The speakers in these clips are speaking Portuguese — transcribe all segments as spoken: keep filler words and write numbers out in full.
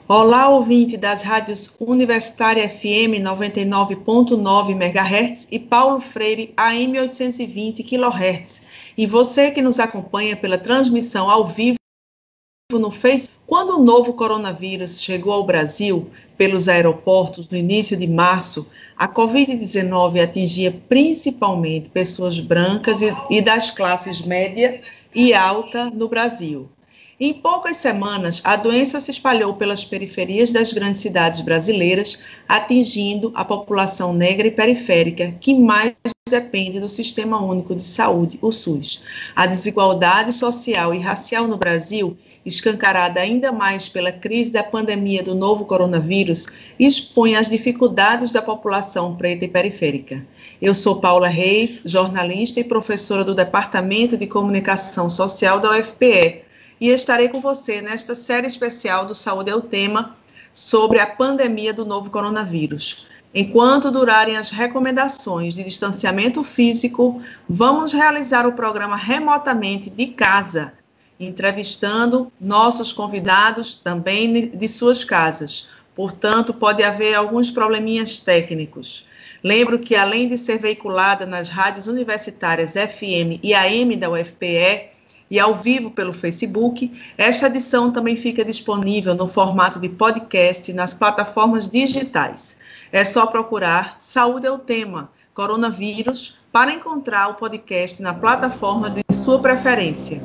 Olá, ouvinte das rádios Universitária F M noventa e nove ponto nove megahertz e Paulo Freire A M oitocentos e vinte quilohertz. E você que nos acompanha pela transmissão ao vivo no Facebook. Quando o novo coronavírus chegou ao Brasil pelos aeroportos no início de março, a covid dezenove atingia principalmente pessoas brancas e, e das classes média e alta no Brasil. Em poucas semanas, a doença se espalhou pelas periferias das grandes cidades brasileiras, atingindo a população negra e periférica, que mais depende do Sistema Único de Saúde, o SUS. A desigualdade social e racial no Brasil, escancarada ainda mais pela crise da pandemia do novo coronavírus, expõe as dificuldades da população preta e periférica. Eu sou Paula Reis, jornalista e professora do Departamento de Comunicação Social da U F P E, e estarei com você nesta série especial do Saúde é o Tema, sobre a pandemia do novo coronavírus. Enquanto durarem as recomendações de distanciamento físico, vamos realizar o programa remotamente de casa, entrevistando nossos convidados também de suas casas. Portanto, pode haver alguns probleminhas técnicos. Lembro que, além de ser veiculada nas rádios universitárias F M e A M da U F P E, e ao vivo pelo Facebook, esta edição também fica disponível no formato de podcast nas plataformas digitais. É só procurar Saúde é o Tema, Coronavírus, para encontrar o podcast na plataforma de sua preferência.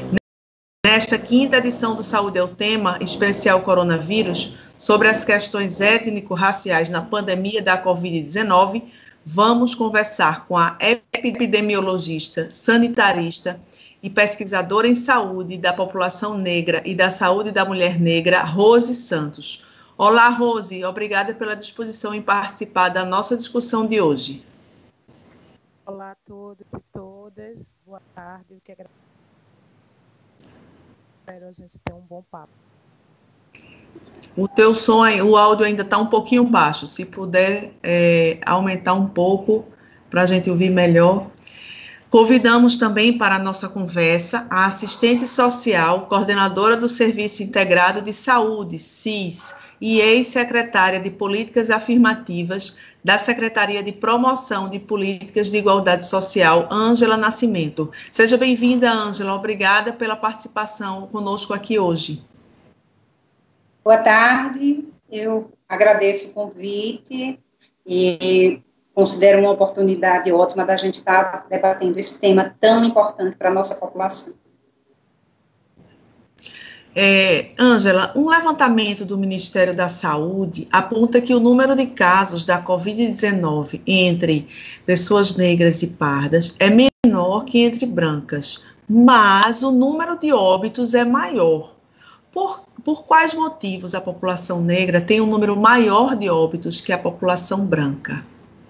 Nesta quinta edição do Saúde é o Tema, especial Coronavírus, sobre as questões étnico-raciais na pandemia da covid dezenove, vamos conversar com a epidemiologista, sanitarista e pesquisadora em saúde da população negra e da saúde da mulher negra, Rose Santos. Olá, Rose, obrigada pela disposição em participar da nossa discussão de hoje. Olá a todos e todas, boa tarde, eu que agradeço. Espero a gente ter um bom papo. O teu som, o áudio ainda está um pouquinho baixo, se puder é, aumentar um pouco para a gente ouvir melhor. Convidamos também para a nossa conversa a assistente social, coordenadora do Serviço Integrado de Saúde, S I S, e ex-secretária de Políticas Afirmativas da Secretaria de Promoção de Políticas de Igualdade Social, Ângela Nascimento. Seja bem-vinda, Ângela. Obrigada pela participação conosco aqui hoje. Boa tarde, eu agradeço o convite e considero uma oportunidade ótima da gente estar debatendo esse tema tão importante para a nossa população. É, Ângela, um levantamento do Ministério da Saúde aponta que o número de casos da covid dezenove entre pessoas negras e pardas é menor que entre brancas, mas o número de óbitos é maior. Por, por quais motivos a população negra tem um número maior de óbitos que a população branca?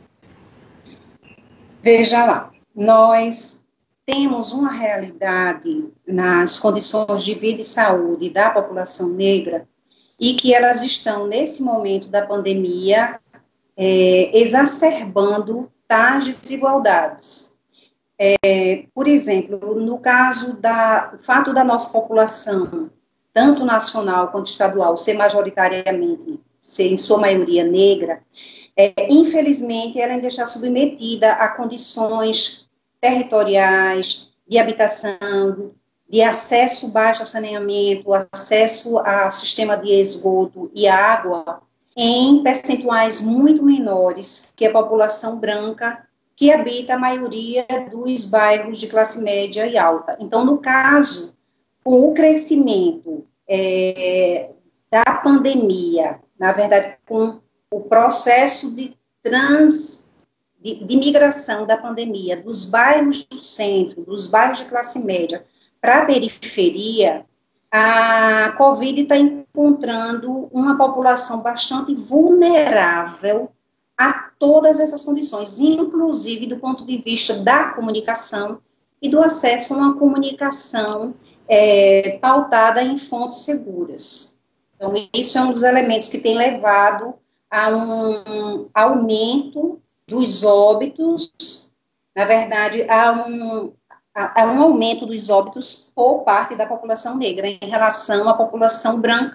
Veja lá, nós temos uma realidade nas condições de vida e saúde da população negra e que elas estão, nesse momento da pandemia, é, exacerbando tais desigualdades. É, por exemplo, no caso da, o fato da nossa população, tanto nacional quanto estadual, ser majoritariamente, ser em sua maioria negra, é, infelizmente ela ainda está submetida a condições territoriais, de habitação, de acesso baixo a saneamento, acesso ao sistema de esgoto e água, em percentuais muito menores que a população branca que habita a maioria dos bairros de classe média e alta. Então, no caso, com o crescimento é, da pandemia, na verdade, com o processo de trans, de, de migração da pandemia dos bairros do centro, dos bairros de classe média para a periferia, a Covid está encontrando uma população bastante vulnerável a todas essas condições, inclusive do ponto de vista da comunicação e do acesso a uma comunicação é, pautada em fontes seguras. Então, isso é um dos elementos que tem levado a um aumento dos óbitos, na verdade, a um, a, a um aumento dos óbitos por parte da população negra em relação à população branca,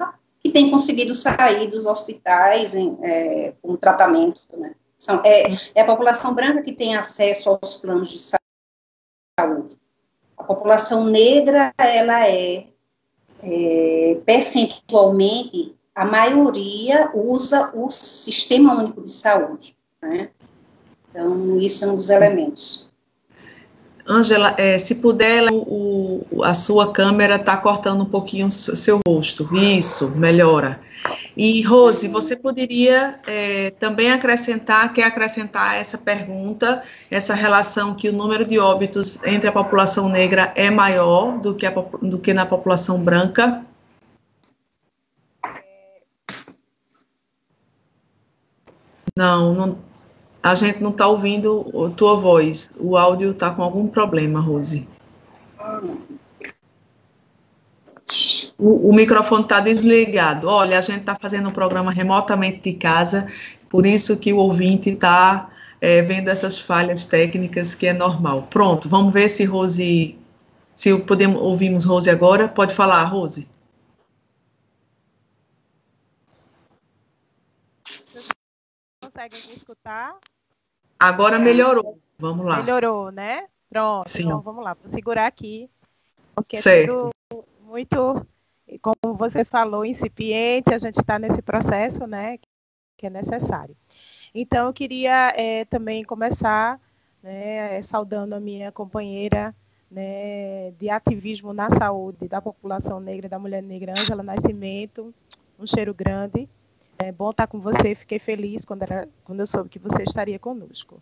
que têm conseguido sair dos hospitais em, é, com tratamento, né? São, é, é a população branca que tem acesso aos planos de saúde. A população negra, ela é, é percentualmente, a maioria usa o Sistema Único de Saúde, né? Então, isso é um dos elementos. Ângela, é, se puder, o, o, a sua câmera está cortando um pouquinho o seu rosto. Isso, melhora. E, Rose, você poderia é, também acrescentar, quer acrescentar essa pergunta, essa relação que o número de óbitos entre a população negra é maior do que, a, do que na população branca? Não, não, a gente não está ouvindo a tua voz. O áudio está com algum problema, Rose. O, o microfone está desligado. Olha, a gente está fazendo um programa remotamente de casa, por isso que o ouvinte está é, vendo essas falhas técnicas, que é normal. Pronto, vamos ver se Rose, se podemos ouvimos Rose agora. Pode falar, Rose. Vocês conseguem me escutar? Agora melhorou. Vamos lá. Melhorou, né? Pronto, Sim. Então vamos lá. Vou segurar aqui, porque certo. é tudo muito, como você falou, incipiente, a gente está nesse processo, né, que é necessário. Então, eu queria é, também começar, né, saudando a minha companheira, né, de ativismo na saúde da população negra e da mulher negra, Ângela Nascimento, um cheiro grande. É bom estar com você, fiquei feliz quando, era, quando eu soube que você estaria conosco.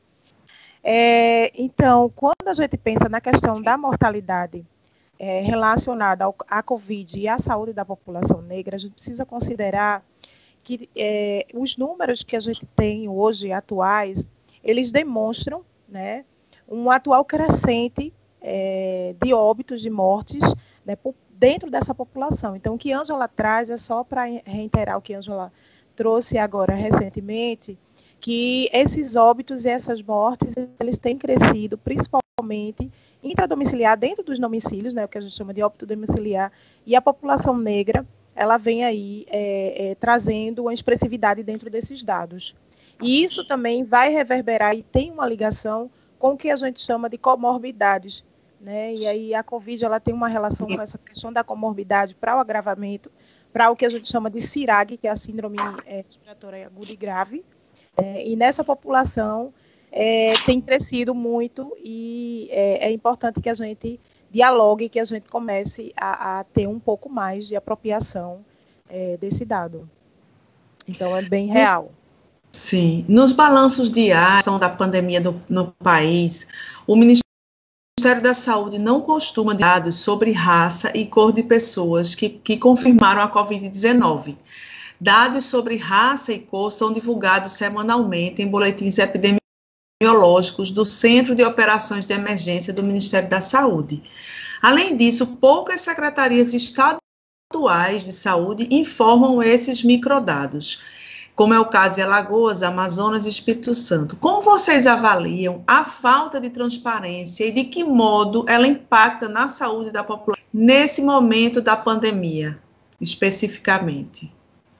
É, então, quando a gente pensa na questão da mortalidade é, relacionada ao, à Covid e à saúde da população negra, a gente precisa considerar que é, os números que a gente tem hoje, atuais, eles demonstram, né, um atual crescente é, de óbitos, de mortes, né, por, dentro dessa população. Então, o que a Ângela traz é só para reiterar o que a Ângela trouxe agora recentemente, que esses óbitos e essas mortes, eles têm crescido, principalmente intradomiciliar, dentro dos domicílios, né, o que a gente chama de óbito domiciliar, e a população negra, ela vem aí é, é, trazendo uma expressividade dentro desses dados. E isso também vai reverberar e tem uma ligação com o que a gente chama de comorbidades, né? E aí a Covid, ela tem uma relação com essa questão da comorbidade para o agravamento, para o que a gente chama de C I R A G, que é a síndrome é, respiratória aguda e grave. É, e nessa população é, tem crescido muito e é, é importante que a gente dialogue, que a gente comece a, a ter um pouco mais de apropriação é, desse dado. Então, é bem real. Sim. Nos balanços diários da pandemia do, no país, o Ministério da Saúde não costuma dar dados sobre raça e cor de pessoas que, que confirmaram a covid dezenove. Dados sobre raça e cor são divulgados semanalmente em boletins epidemiológicos do Centro de Operações de Emergência do Ministério da Saúde. Além disso, poucas secretarias estaduais de saúde informam esses microdados, como é o caso de Alagoas, Amazonas e Espírito Santo. Como vocês avaliam a falta de transparência e de que modo ela impacta na saúde da população nesse momento da pandemia, especificamente?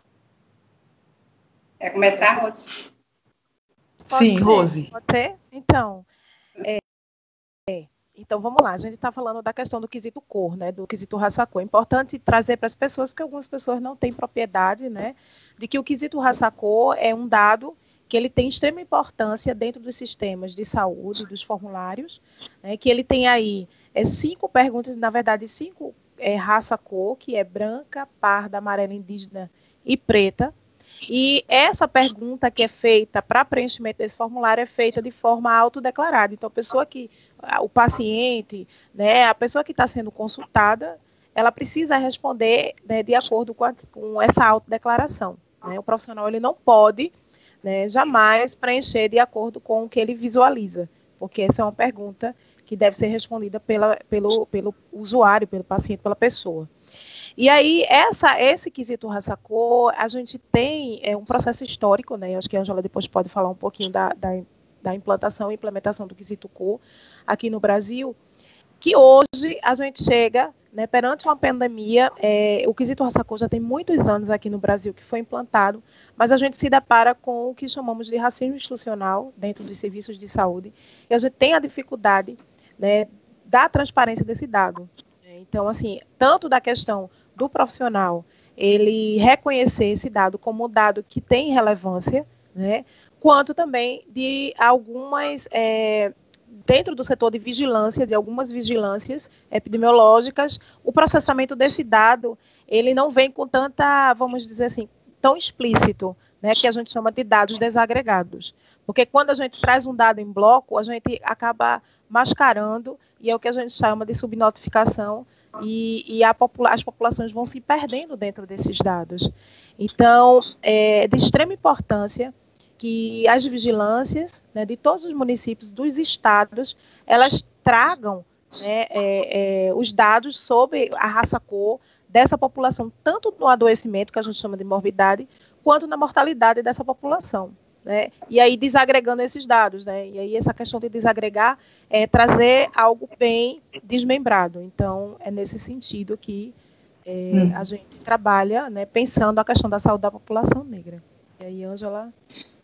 Quer começar, Rose? Sim, ser, Rose. Pode ser? Então, é, é, então, vamos lá. A gente está falando da questão do quesito cor, né, do quesito raça-cor. É importante trazer para as pessoas, porque algumas pessoas não têm propriedade, né, de que o quesito raça-cor é um dado que ele tem extrema importância dentro dos sistemas de saúde, dos formulários, né, que ele tem aí é, cinco perguntas, na verdade, cinco é, raça-cor, que é branca, parda, amarela, indígena e preta. E essa pergunta que é feita para preenchimento desse formulário é feita de forma autodeclarada. Então, a pessoa que, o paciente, né, a pessoa que está sendo consultada, ela precisa responder, né, de acordo com, a, com essa autodeclaração. Né? O profissional ele não pode, né, jamais preencher de acordo com o que ele visualiza, porque essa é uma pergunta que deve ser respondida pela, pelo, pelo usuário, pelo paciente, pela pessoa. E aí, essa, esse quesito raça-cor, a gente tem é, um processo histórico, né? Eu acho que a Ângela depois pode falar um pouquinho da, da, da implantação e implementação do quesito cor aqui no Brasil, que hoje a gente chega né, perante uma pandemia, é, o quesito raça cor já tem muitos anos aqui no Brasil que foi implantado, mas a gente se depara com o que chamamos de racismo institucional dentro dos serviços de saúde, e a gente tem a dificuldade, né, da transparência desse dado. Então, assim, tanto da questão do profissional, ele reconhecer esse dado como um dado que tem relevância, né, quanto também de algumas... É, dentro do setor de vigilância, de algumas vigilâncias epidemiológicas, o processamento desse dado, ele não vem com tanta, vamos dizer assim, tão explícito, né, que a gente chama de dados desagregados. Porque quando a gente traz um dado em bloco, a gente acaba mascarando, e é o que a gente chama de subnotificação, e, e a popula- as populações vão se perdendo dentro desses dados. Então, é de extrema importância que as vigilâncias, né, de todos os municípios, dos estados, elas tragam, né, é, é, os dados sobre a raça-cor dessa população, tanto no adoecimento, que a gente chama de morbidade, quanto na mortalidade dessa população. Né? E aí desagregando esses dados, né? E aí essa questão de desagregar é trazer algo bem desmembrado. Então, é nesse sentido que é, hum. a gente trabalha, né, pensando a questão da saúde da população negra. E aí, Ângela...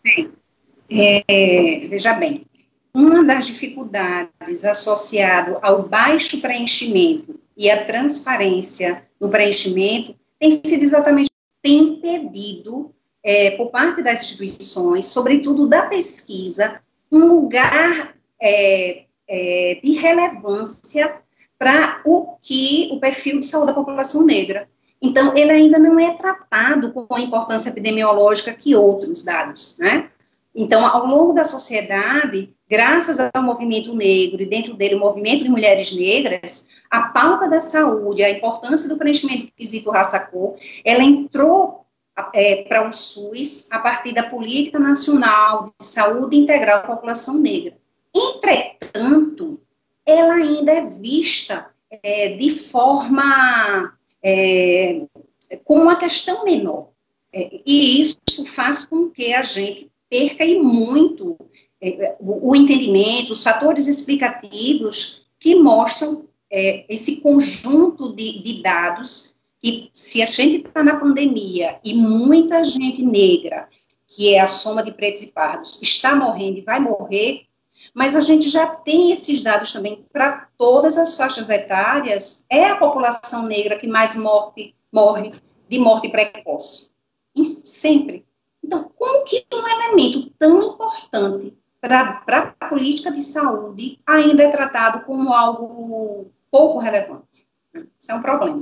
É, veja bem, uma das dificuldades associadas ao baixo preenchimento e à transparência no preenchimento tem sido exatamente tem impedido, é, por parte das instituições, sobretudo da pesquisa, um lugar é, é, de relevância para o que o perfil de saúde da população negra. Então, ele ainda não é tratado com a importância epidemiológica que outros dados, né? Então, ao longo da sociedade, graças ao movimento negro e dentro dele o movimento de mulheres negras, a pauta da saúde, a importância do preenchimento do quesito raça-cor, ela entrou é, para o SUS a partir da Política Nacional de Saúde Integral da População Negra. Entretanto, ela ainda é vista é, de forma... É, com uma questão menor, é, e isso faz com que a gente perca e muito é, o, o entendimento, os fatores explicativos que mostram é, esse conjunto de, de dados que, se a gente está na pandemia e muita gente negra, que é a soma de pretos e pardos, está morrendo e vai morrer, mas a gente já tem esses dados também para todas as faixas etárias, é a população negra que mais morte, morre de morte precoce, e sempre. Então, como que um elemento tão importante para a política de saúde ainda é tratado como algo pouco relevante? Isso é um problema.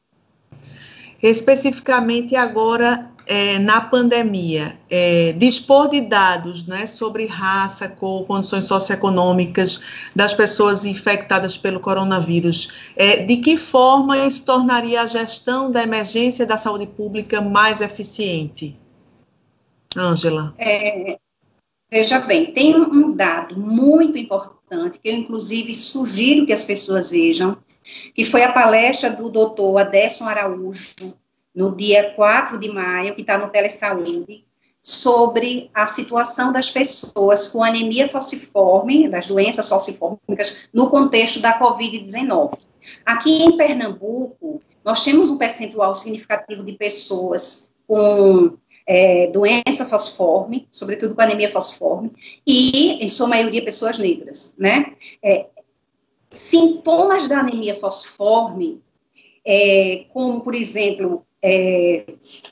Especificamente agora, é, na pandemia, é, dispor de dados, né, sobre raça, cor, condições socioeconômicas das pessoas infectadas pelo coronavírus, é, de que forma isso tornaria a gestão da emergência da saúde pública mais eficiente? Ângela. É, veja bem, tem um dado muito importante, que eu, inclusive, sugiro que as pessoas vejam, que foi a palestra do doutor Adesson Araújo, no dia quatro de maio, que está no Telesaúde, sobre a situação das pessoas com anemia falciforme, das doenças falciformicas, no contexto da covid dezenove. Aqui em Pernambuco, nós temos um percentual significativo de pessoas com é, doença falciforme, sobretudo com anemia falciforme, e, em sua maioria, pessoas negras, né? É, sintomas da anemia falciforme, é, como, por exemplo, é,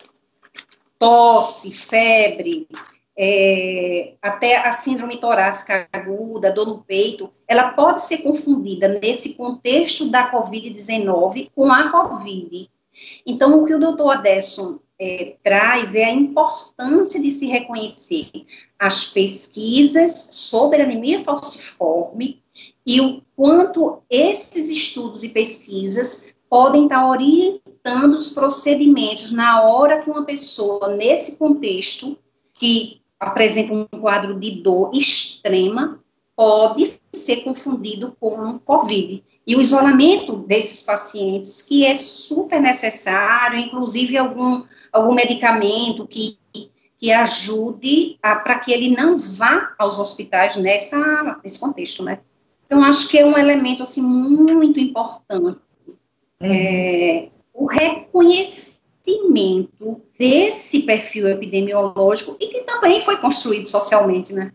tosse, febre, é, até a síndrome torácica aguda, dor no peito, ela pode ser confundida nesse contexto da covid dezenove com a COVID. Então, o que o doutor Adesson é, traz é a importância de se reconhecer as pesquisas sobre anemia falciforme e o quanto esses estudos e pesquisas podem estar orientando os procedimentos na hora que uma pessoa, nesse contexto, que apresenta um quadro de dor extrema, pode ser confundido com COVID. E o isolamento desses pacientes, que é super necessário, inclusive algum, algum medicamento que, que ajude para que ele não vá aos hospitais nessa, nesse contexto, né? Então, acho que é um elemento, assim, muito importante é, o reconhecimento desse perfil epidemiológico e que também foi construído socialmente, né?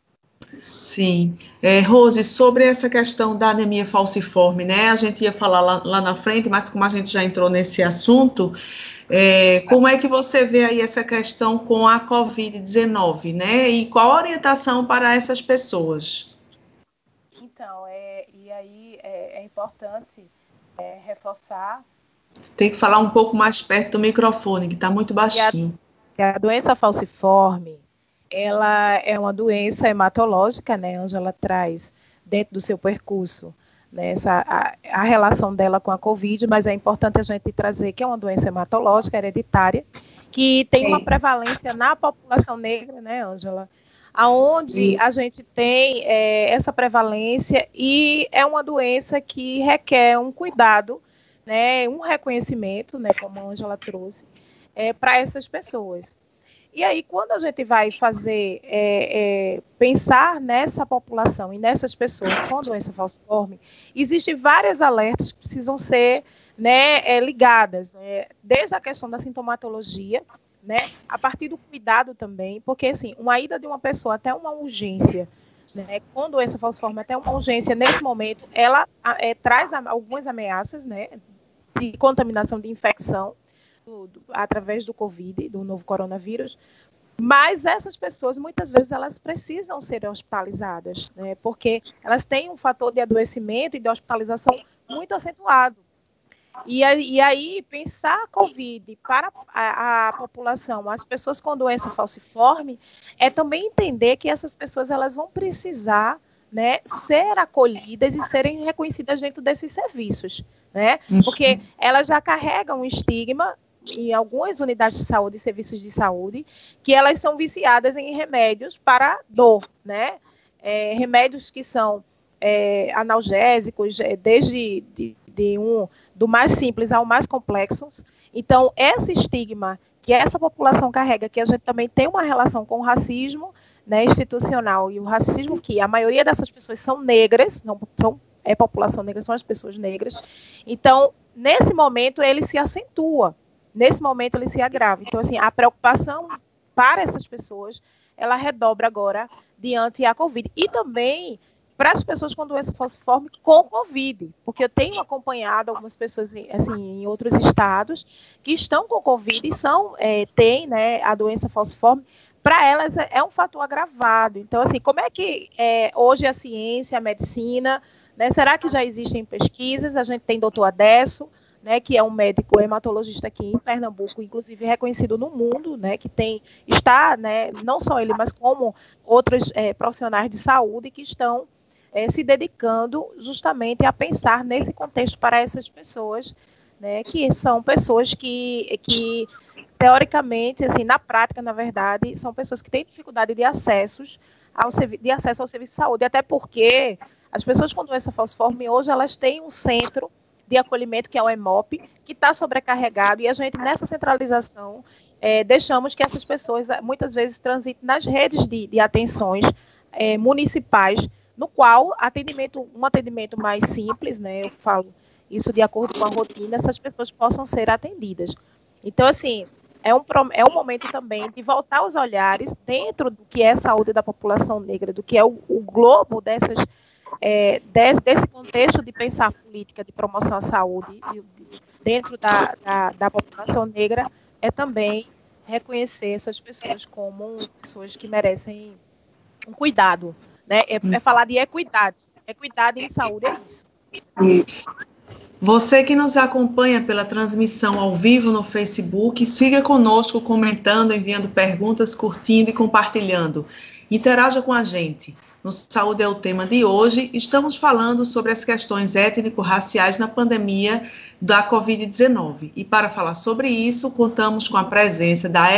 Sim. É, Rose, sobre essa questão da anemia falciforme, né? A gente ia falar lá, lá na frente, mas como a gente já entrou nesse assunto, é, como é que você vê aí essa questão com a covid dezenove, né? E qual a orientação para essas pessoas? Então, é, e aí é, é importante é, reforçar Tem que falar um pouco mais perto do microfone, que está muito que a, baixinho. que a doença falciforme, ela é uma doença hematológica, né, onde ela traz dentro do seu percurso, né, essa, a, a relação dela com a Covid, mas é importante a gente trazer que é uma doença hematológica, hereditária, que tem uma prevalência na população negra, né, Ângela, aonde a gente tem é, essa prevalência e é uma doença que requer um cuidado, né, um reconhecimento, né, como a Ângela trouxe, é, para essas pessoas. E aí, quando a gente vai fazer, é, é, pensar nessa população e nessas pessoas com doença falciforme, existem várias alertas que precisam ser, né, é, ligadas, né, desde a questão da sintomatologia, né, a partir do cuidado também, porque, assim, uma ida de uma pessoa até uma urgência, né, com doença falciforme até uma urgência, nesse momento, ela é, traz algumas ameaças, né, de contaminação, de infecção, do, do, através do Covid, do novo coronavírus, mas essas pessoas, muitas vezes, elas precisam ser hospitalizadas, né, porque elas têm um fator de adoecimento e de hospitalização muito acentuado. E, e aí, pensar a Covid para a, a população, as pessoas com doença falciforme, é também entender que essas pessoas elas vão precisar, né, ser acolhidas e serem reconhecidas dentro desses serviços, né? Porque elas já carregam um estigma em algumas unidades de saúde e serviços de saúde, que elas são viciadas em remédios para dor, né? É, remédios que são é, analgésicos, desde de, de um, do mais simples ao mais complexo. Então, esse estigma que essa população carrega, que a gente também tem uma relação com o racismo, né, institucional, e o racismo que a maioria dessas pessoas são negras, não são é população negra, são as pessoas negras. Então, nesse momento, ele se acentua. Nesse momento, ele se agrava. Então, assim, a preocupação para essas pessoas, ela redobra agora diante da Covid. E também para as pessoas com doença falciforme com Covid, porque eu tenho acompanhado algumas pessoas assim, em outros estados que estão com Covid e são, é, têm, né, a doença falciforme. Para elas é um fator agravado. Então, assim, como é que é, hoje a ciência, a medicina, né, será que já existem pesquisas? A gente tem doutor Adesso, né, que é um médico hematologista aqui em Pernambuco, inclusive reconhecido no mundo, né, que tem, está, né, não só ele, mas como outros é, profissionais de saúde que estão é, se dedicando justamente a pensar nesse contexto para essas pessoas, né, que são pessoas que, que teoricamente, assim, na prática, na verdade, são pessoas que têm dificuldade de, acessos ao, de acesso ao serviço de saúde, até porque as pessoas com doença falciforme hoje, elas têm um centro de acolhimento, que é o EMOP, que está sobrecarregado, e a gente, nessa centralização, é, deixamos que essas pessoas, muitas vezes, transitem nas redes de, de atenções é, municipais, no qual atendimento, um atendimento mais simples, né, eu falo isso de acordo com a rotina, essas pessoas possam ser atendidas. Então, assim, é um, é um momento também de voltar os olhares dentro do que é a saúde da população negra, do que é o, o globo dessas É, desse, desse contexto de pensar política de promoção à saúde de, de, dentro da, da, da população negra, é também reconhecer essas pessoas como pessoas que merecem um cuidado, né? É, é falar de equidade. Equidade em saúde é isso. Você que nos acompanha pela transmissão ao vivo no Facebook, siga conosco comentando, enviando perguntas, curtindo e compartilhando. Interaja com a gente. No Saúde é o tema de hoje. Estamos falando sobre as questões étnico-raciais na pandemia da covid dezenove. E para falar sobre isso, contamos com a presença da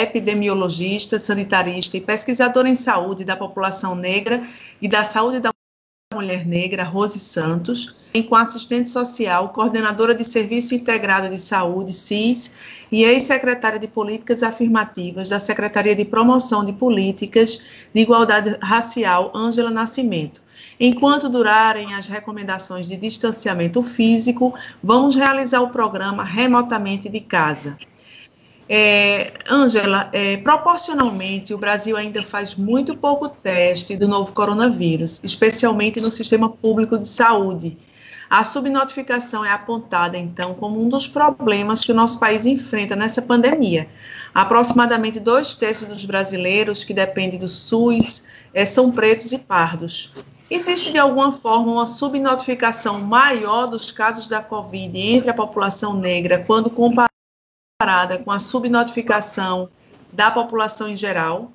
epidemiologista, sanitarista e pesquisadora em saúde da população negra e da saúde da Mulher Negra, Rose Santos, e com assistente social, coordenadora de Serviço Integrado de Saúde, S I S, e ex-secretária de Políticas Afirmativas da Secretaria de Promoção de Políticas de Igualdade Racial, Ângela Nascimento. Enquanto durarem as recomendações de distanciamento físico, vamos realizar o programa remotamente de casa. É, Ângela, é, proporcionalmente, o Brasil ainda faz muito pouco teste do novo coronavírus, especialmente no sistema público de saúde. A subnotificação é apontada, então, como um dos problemas que o nosso país enfrenta nessa pandemia. Aproximadamente dois terços dos brasileiros que dependem do SUS é, são pretos e pardos. Existe, de alguma forma, uma subnotificação maior dos casos da Covid entre a população negra quando comparada com a subnotificação da população em geral?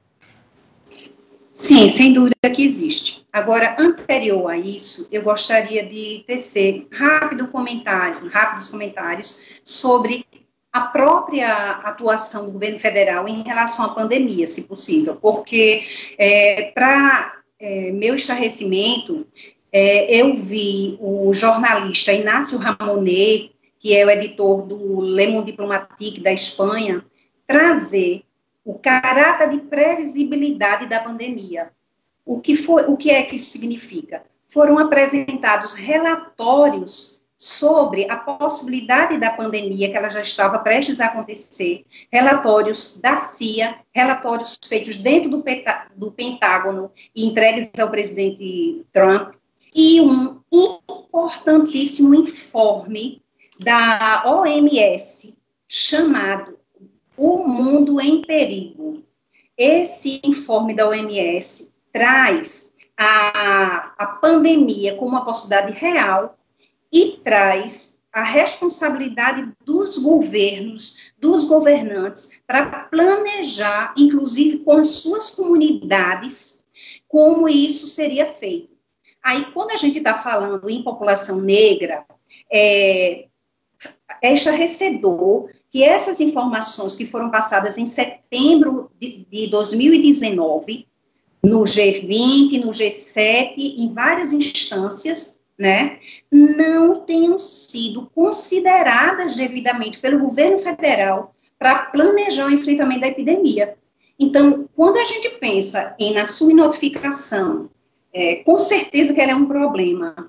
Sim, sem dúvida que existe. Agora, anterior a isso, eu gostaria de tecer rápido comentário, rápidos comentários sobre a própria atuação do governo federal em relação à pandemia, se possível, porque, é, para é, meu estarrecimento, é, eu vi o jornalista Inácio Ramonet, que é o editor do Le Monde Diplomatique da Espanha, trazer o caráter de previsibilidade da pandemia. O que, foi, o que é que isso significa? Foram apresentados relatórios sobre a possibilidade da pandemia, que ela já estava prestes a acontecer, relatórios da C I A, relatórios feitos dentro do, do Pentágono e entregues ao presidente Trump, e um importantíssimo informe da O M S, chamado O Mundo em Perigo. Esse informe da O M S traz a, a pandemia como uma possibilidade real e traz a responsabilidade dos governos, dos governantes, para planejar, inclusive com as suas comunidades, como isso seria feito. Aí, quando a gente está falando em população negra, é, é estarrecedor que essas informações que foram passadas em setembro de, de dois mil e dezenove, no G vinte, no G sete, em várias instâncias, né, não tenham sido consideradas devidamente pelo governo federal para planejar o enfrentamento da epidemia. Então, quando a gente pensa em na subnotificação, é, com certeza que ela é um problema,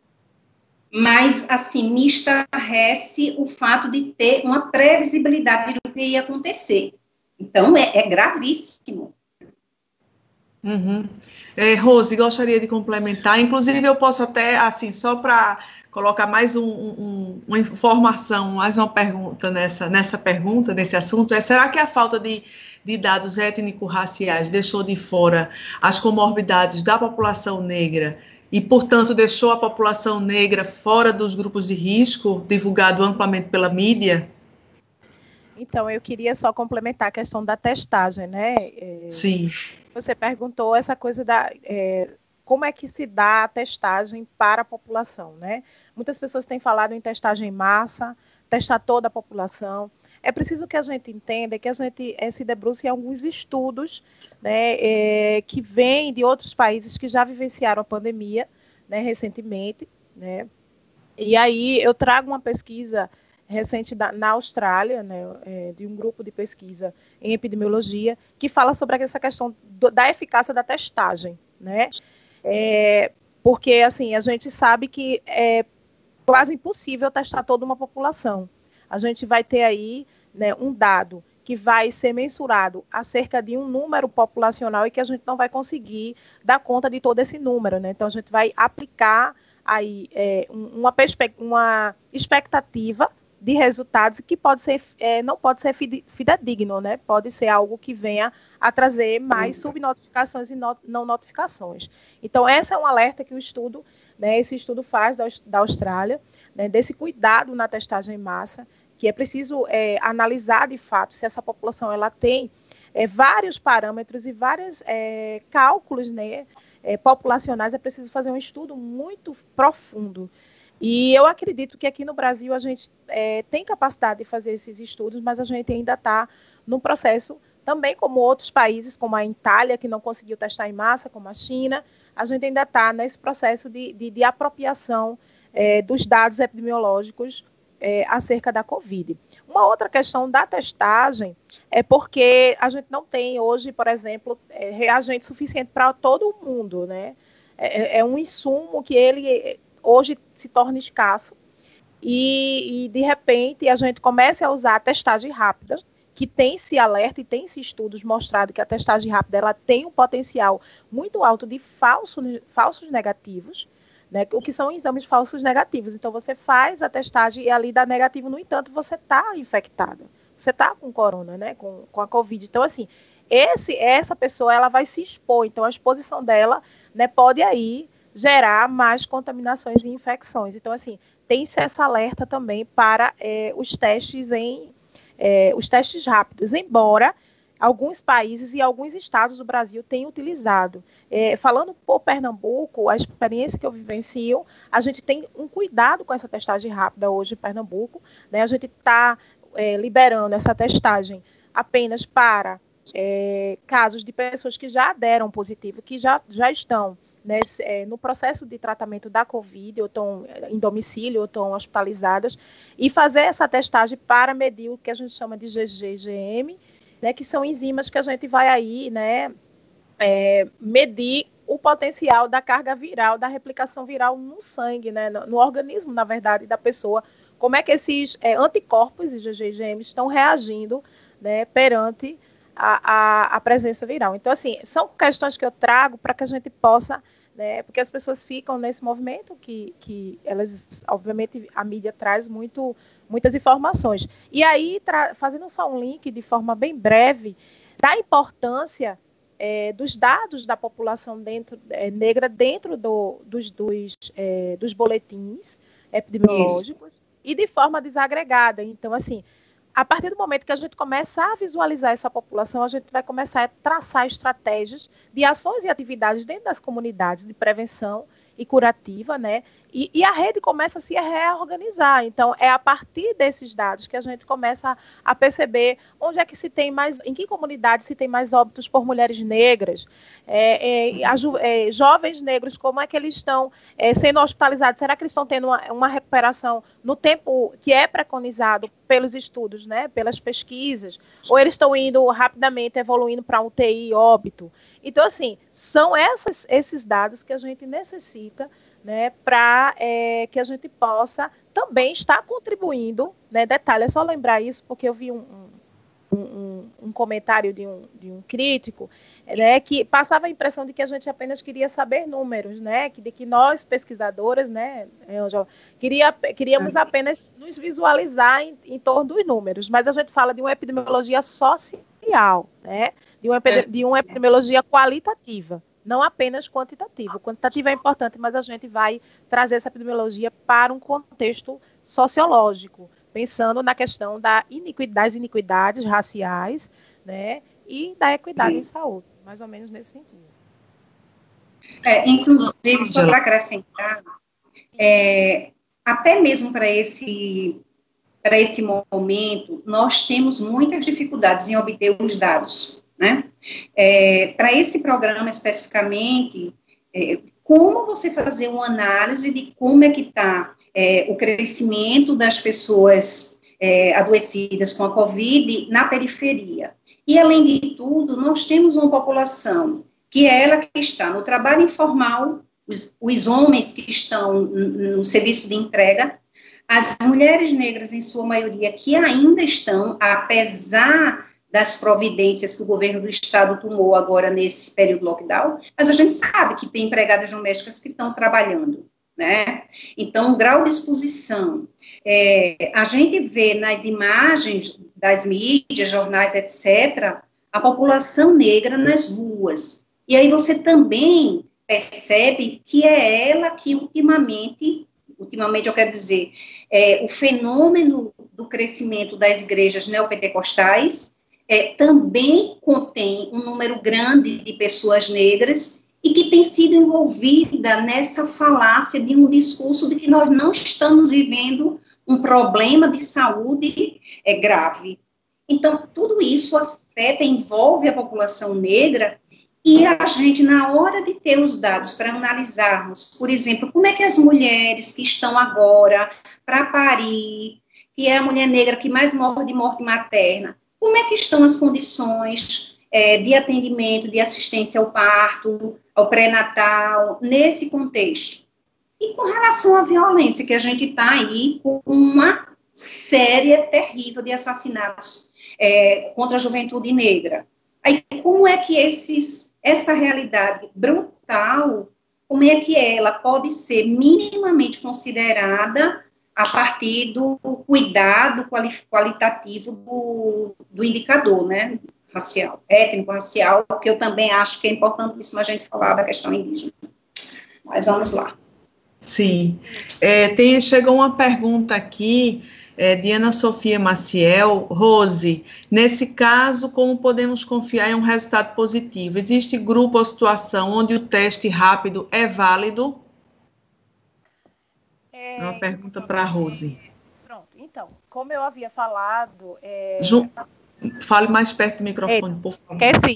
mas, assim, me estarrece o fato de ter uma previsibilidade do que ia acontecer. Então, é, é gravíssimo. Uhum. É, Rose, gostaria de complementar, inclusive eu posso até, assim, só para colocar mais um, um, uma informação, mais uma pergunta nessa, nessa pergunta, nesse assunto, é, será que a falta de, de dados étnico-raciais deixou de fora as comorbidades da população negra e, portanto, deixou a população negra fora dos grupos de risco, divulgado amplamente pela mídia? Então, eu queria só complementar a questão da testagem, né? É, Sim. Você perguntou essa coisa da... É, como é que se dá a testagem para a população, né? Muitas pessoas têm falado em testagem em massa, testar toda a população. É preciso que a gente entenda que a gente é, se debruce em alguns estudos, né, é, que vêm de outros países que já vivenciaram a pandemia, né, recentemente, né? E aí eu trago uma pesquisa recente da, na Austrália, né, é, de um grupo de pesquisa em epidemiologia, que fala sobre essa questão do, da eficácia da testagem, né? É, porque, assim, a gente sabe que é quase impossível testar toda uma população. A gente vai ter aí, né, um dado que vai ser mensurado acerca de um número populacional e que a gente não vai conseguir dar conta de todo esse número, né? Então, a gente vai aplicar aí é, uma, uma expectativa de resultados que pode ser, é, não pode ser fidedigno, né? Pode ser algo que venha a trazer mais subnotificações e not, não notificações. Então, essa é um alerta que o estudo, né, esse estudo faz da, da Austrália, né, desse cuidado na testagem em massa, que é preciso é, analisar de fato se essa população ela tem é, vários parâmetros e vários é, cálculos, né, é, populacionais. É preciso fazer um estudo muito profundo. E eu acredito que aqui no Brasil a gente é, tem capacidade de fazer esses estudos, mas a gente ainda está num processo, também como outros países, como a Itália, que não conseguiu testar em massa, como a China, a gente ainda está nesse processo de, de, de apropriação é, dos dados epidemiológicos é, acerca da Covid. Uma outra questão da testagem é porque a gente não tem hoje, por exemplo, é, reagente suficiente para todo mundo, né? É, é um insumo que ele hoje se torna escasso e, e, de repente, a gente começa a usar a testagem rápida, que tem esse alerta e tem esses estudos mostrado que a testagem rápida ela tem um potencial muito alto de falsos, falsos negativos, né, o que são exames falsos negativos. Então, você faz a testagem e ali dá negativo, no entanto, você está infectada. Você está com corona, né, com, com a Covid. Então, assim, esse, essa pessoa ela vai se expor. Então, a exposição dela, né, pode aí gerar mais contaminações e infecções. Então, assim, tem-se essa alerta também para é, os testes em É, os testes rápidos, embora alguns países e alguns estados do Brasil tenham utilizado. É, falando por Pernambuco, a experiência que eu vivencio, a gente tem um cuidado com essa testagem rápida hoje em Pernambuco, né? A gente está é, liberando essa testagem apenas para é, casos de pessoas que já deram positivo, que já, já estão Nesse, é, no processo de tratamento da Covid, ou estão em domicílio, ou estão hospitalizadas, e fazer essa testagem para medir o que a gente chama de G G e G M, né, que são enzimas que a gente vai aí, né, é, medir o potencial da carga viral, da replicação viral no sangue, né, no, no organismo, na verdade, da pessoa, como é que esses é, anticorpos e G G e G M estão reagindo, né, perante A, a, a presença viral. Então, assim, são questões que eu trago para que a gente possa, né, porque as pessoas ficam nesse movimento que, que elas, obviamente, a mídia traz muito, muitas informações. E aí, tra, fazendo só um link de forma bem breve, da importância é, dos dados da população dentro, é, negra dentro do, dos, dos, é, dos boletins epidemiológicos. Isso. E de forma desagregada. Então, assim, a partir do momento que a gente começa a visualizar essa população, a gente vai começar a traçar estratégias de ações e atividades dentro das comunidades de prevenção e curativa, né? E, e a rede começa a se reorganizar. Então, é a partir desses dados que a gente começa a perceber onde é que se tem mais, em que comunidade se tem mais óbitos por mulheres negras, é, é, a, é, jovens negros, como é que eles estão é, sendo hospitalizados? Será que eles estão tendo uma, uma recuperação no tempo que é preconizado pelos estudos, né? Pelas pesquisas? Ou eles estão indo rapidamente, evoluindo para U T I, óbito? Então, assim, são essas, esses dados que a gente necessita, né, para é, que a gente possa também estar contribuindo, né, detalhe, é só lembrar isso, porque eu vi um, um, um, um comentário de um, de um crítico, né, que passava a impressão de que a gente apenas queria saber números, né, que, de que nós, pesquisadoras, né, eu já queria, queríamos apenas nos visualizar em, em torno dos números, mas a gente fala de uma epidemiologia social, né, de uma, de uma epidemiologia qualitativa, não apenas quantitativo. O quantitativo é importante, mas a gente vai trazer essa epidemiologia para um contexto sociológico, pensando na questão da iniquidade, das iniquidades raciais, né, e da equidade Sim. em saúde, mais ou menos nesse sentido. É, inclusive, só para acrescentar, é, até mesmo para esse, para esse momento, nós temos muitas dificuldades em obter os dados. Né? É, para esse programa especificamente, é, como você fazer uma análise de como é que está é, o crescimento das pessoas é, adoecidas com a Covid na periferia. E, além de tudo, nós temos uma população que é ela que está no trabalho informal, os, os homens que estão no, no serviço de entrega, as mulheres negras, em sua maioria, que ainda estão, apesar das providências que o governo do estado tomou agora nesse período de lockdown, mas a gente sabe que tem empregadas domésticas que estão trabalhando, né? Então, o grau de exposição, é, a gente vê nas imagens das mídias, jornais, etcétera, a população negra nas ruas, e aí você também percebe que é ela que ultimamente, ultimamente eu quero dizer, é, o fenômeno do crescimento das igrejas neopentecostais, É, também contém um número grande de pessoas negras e que tem sido envolvida nessa falácia de um discurso de que nós não estamos vivendo um problema de saúde é, grave. Então, tudo isso afeta, envolve a população negra, e a gente, na hora de ter os dados para analisarmos, por exemplo, como é que as mulheres que estão agora para parir, que é a mulher negra que mais morre de morte materna, como é que estão as condições é, de atendimento, de assistência ao parto, ao pré-natal, nesse contexto? E com relação à violência, que a gente está aí com uma série terrível de assassinatos é, contra a juventude negra. Aí, como é que esses, essa realidade brutal, como é que ela pode ser minimamente considerada a partir do cuidado quali, qualitativo do, do indicador, né, racial, étnico-racial, que eu também acho que é importantíssimo a gente falar da questão indígena. Mas vamos lá. Sim. É, tem, chegou uma pergunta aqui, é, de Ana Sofia Maciel. Rose, nesse caso, como podemos confiar em um resultado positivo? Existe grupo ou situação onde o teste rápido é válido? É uma pergunta para a Rose. Pronto, então, como eu havia falado... É... Ju, fale mais perto do microfone, por favor. Quer sim.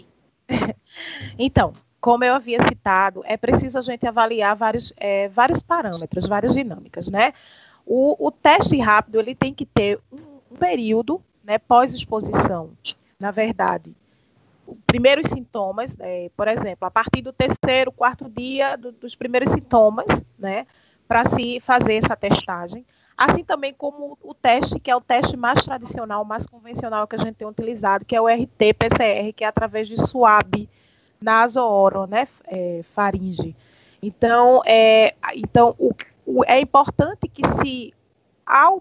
Então, como eu havia citado, é preciso a gente avaliar vários, é, vários parâmetros, várias dinâmicas, né? O, o teste rápido, ele tem que ter um, um período, né, pós-exposição. Na verdade, os primeiros sintomas, é, por exemplo, a partir do terceiro, quarto dia do, dos primeiros sintomas, né, para se fazer essa testagem. Assim também como o teste, que é o teste mais tradicional, mais convencional que a gente tem utilizado, que é o R T P C R, que é através de suave naso-oro, né, é, faringe. Então, é, então o, o, é importante que se, ao,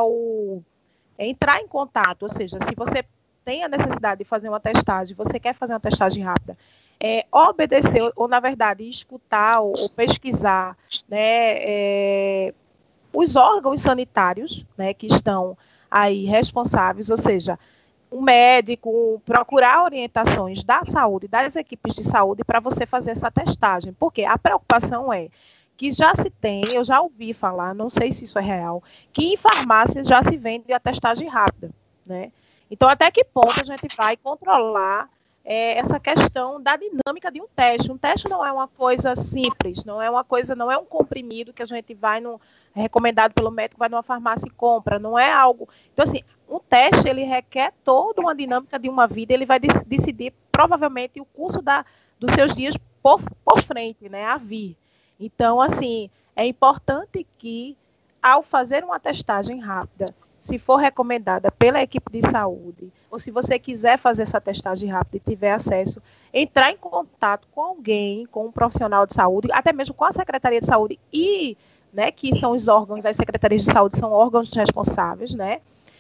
ao entrar em contato, ou seja, se você tem a necessidade de fazer uma testagem, você quer fazer uma testagem rápida, é, obedecer, ou, ou na verdade, escutar ou, ou pesquisar, né, é, os órgãos sanitários, né, que estão aí responsáveis, ou seja, o médico, procurar orientações da saúde, das equipes de saúde para você fazer essa testagem. Porque a preocupação é que já se tem, eu já ouvi falar, não sei se isso é real, que em farmácias já se vende a testagem rápida, né? Então, até que ponto a gente vai controlar é, essa questão da dinâmica de um teste? Um teste não é uma coisa simples, não é uma coisa, não é um comprimido que a gente vai no recomendado pelo médico, vai numa farmácia e compra, não é algo... Então, assim, um teste, ele requer toda uma dinâmica de uma vida, ele vai decidir, provavelmente, o curso da, dos seus dias por, por frente, né, a vir. Então, assim, é importante que, ao fazer uma testagem rápida, se for recomendada pela equipe de saúde, ou se você quiser fazer essa testagem rápida e tiver acesso, entrar em contato com alguém, com um profissional de saúde, até mesmo com a Secretaria de Saúde e... né, que são os órgãos, as secretarias de saúde são órgãos responsáveis, né,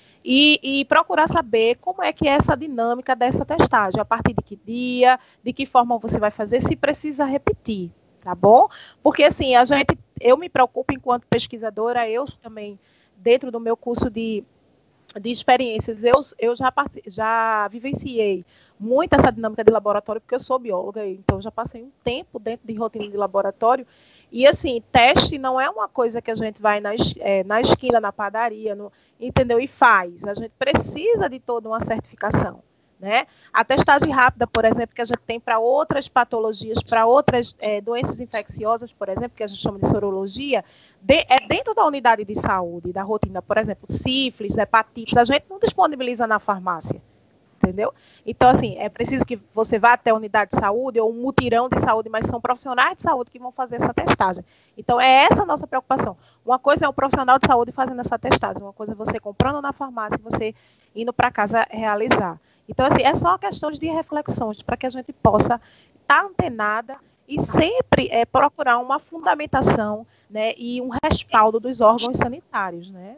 e, e procurar saber como é que é essa dinâmica dessa testagem, a partir de que dia, de que forma você vai fazer, se precisa repetir, tá bom? Porque, assim, a gente, eu me preocupo enquanto pesquisadora, eu também, dentro do meu curso de, de experiências, eu, eu já, já vivenciei muito essa dinâmica de laboratório, porque eu sou bióloga, então já passei um tempo dentro de rotina de laboratório. E, assim, teste não é uma coisa que a gente vai na, é, na esquina, na padaria, no, entendeu? E faz. A gente precisa de toda uma certificação, né? A testagem rápida, por exemplo, que a gente tem para outras patologias, para outras é, doenças infecciosas, por exemplo, que a gente chama de sorologia, de, é dentro da unidade de saúde, da rotina, por exemplo, sífilis, hepatites, a gente não disponibiliza na farmácia. Entendeu? Então, assim, é preciso que você vá até a unidade de saúde ou um mutirão de saúde, mas são profissionais de saúde que vão fazer essa testagem. Então, é essa a nossa preocupação. Uma coisa é o profissional de saúde fazendo essa testagem, uma coisa é você comprando na farmácia e você indo para casa realizar. Então, assim, é só uma questão de reflexões para que a gente possa estar antenada e sempre é, procurar uma fundamentação, né, e um respaldo dos órgãos sanitários, né?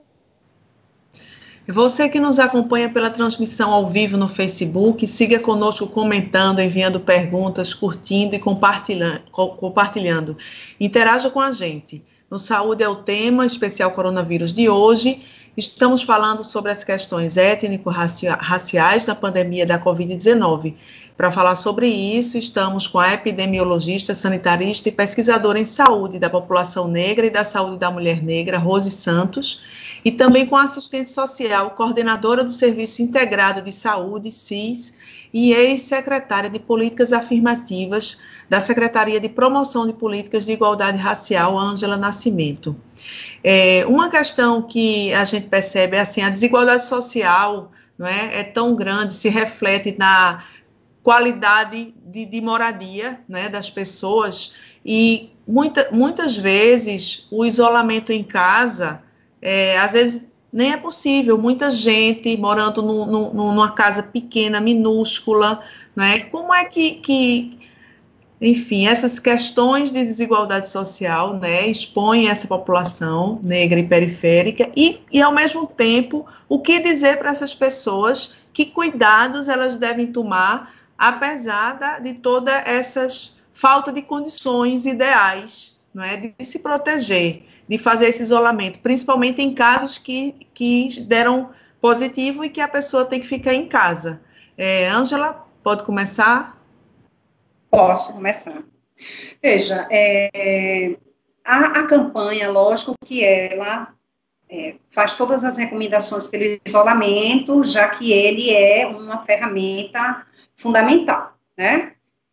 Você que nos acompanha pela transmissão ao vivo no Facebook, siga conosco comentando, enviando perguntas, curtindo e compartilhando. compartilhando. Interaja com a gente. No Saúde é o tema, especial coronavírus de hoje. Estamos falando sobre as questões étnico-raciais da pandemia da covid dezenove. Para falar sobre isso, estamos com a epidemiologista, sanitarista e pesquisadora em saúde da população negra e da saúde da mulher negra, Rose Santos, e também com a assistente social, coordenadora do Serviço Integrado de Saúde, S I S, e ex-secretária de Políticas Afirmativas da Secretaria de Promoção de Políticas de Igualdade Racial, Ângela Nascimento. É, uma questão que a gente percebe é assim, a desigualdade social, não é, é tão grande, se reflete na qualidade de, de moradia, né, das pessoas, e muita, muitas vezes o isolamento em casa, é, às vezes nem é possível, muita gente morando no, no, numa casa pequena, minúscula, né, como é que, que enfim, essas questões de desigualdade social, né, expõem essa população negra e periférica e, e, ao mesmo tempo, o que dizer para essas pessoas, que cuidados elas devem tomar, apesar da, de toda essas falta de condições ideais, não é, de se proteger, de fazer esse isolamento, principalmente em casos que, que deram positivo e que a pessoa tem que ficar em casa. É, Ângela, pode começar? Posso começar. Veja, é, a, a campanha, lógico que ela é, faz todas as recomendações pelo isolamento, já que ele é uma ferramenta fundamental, né?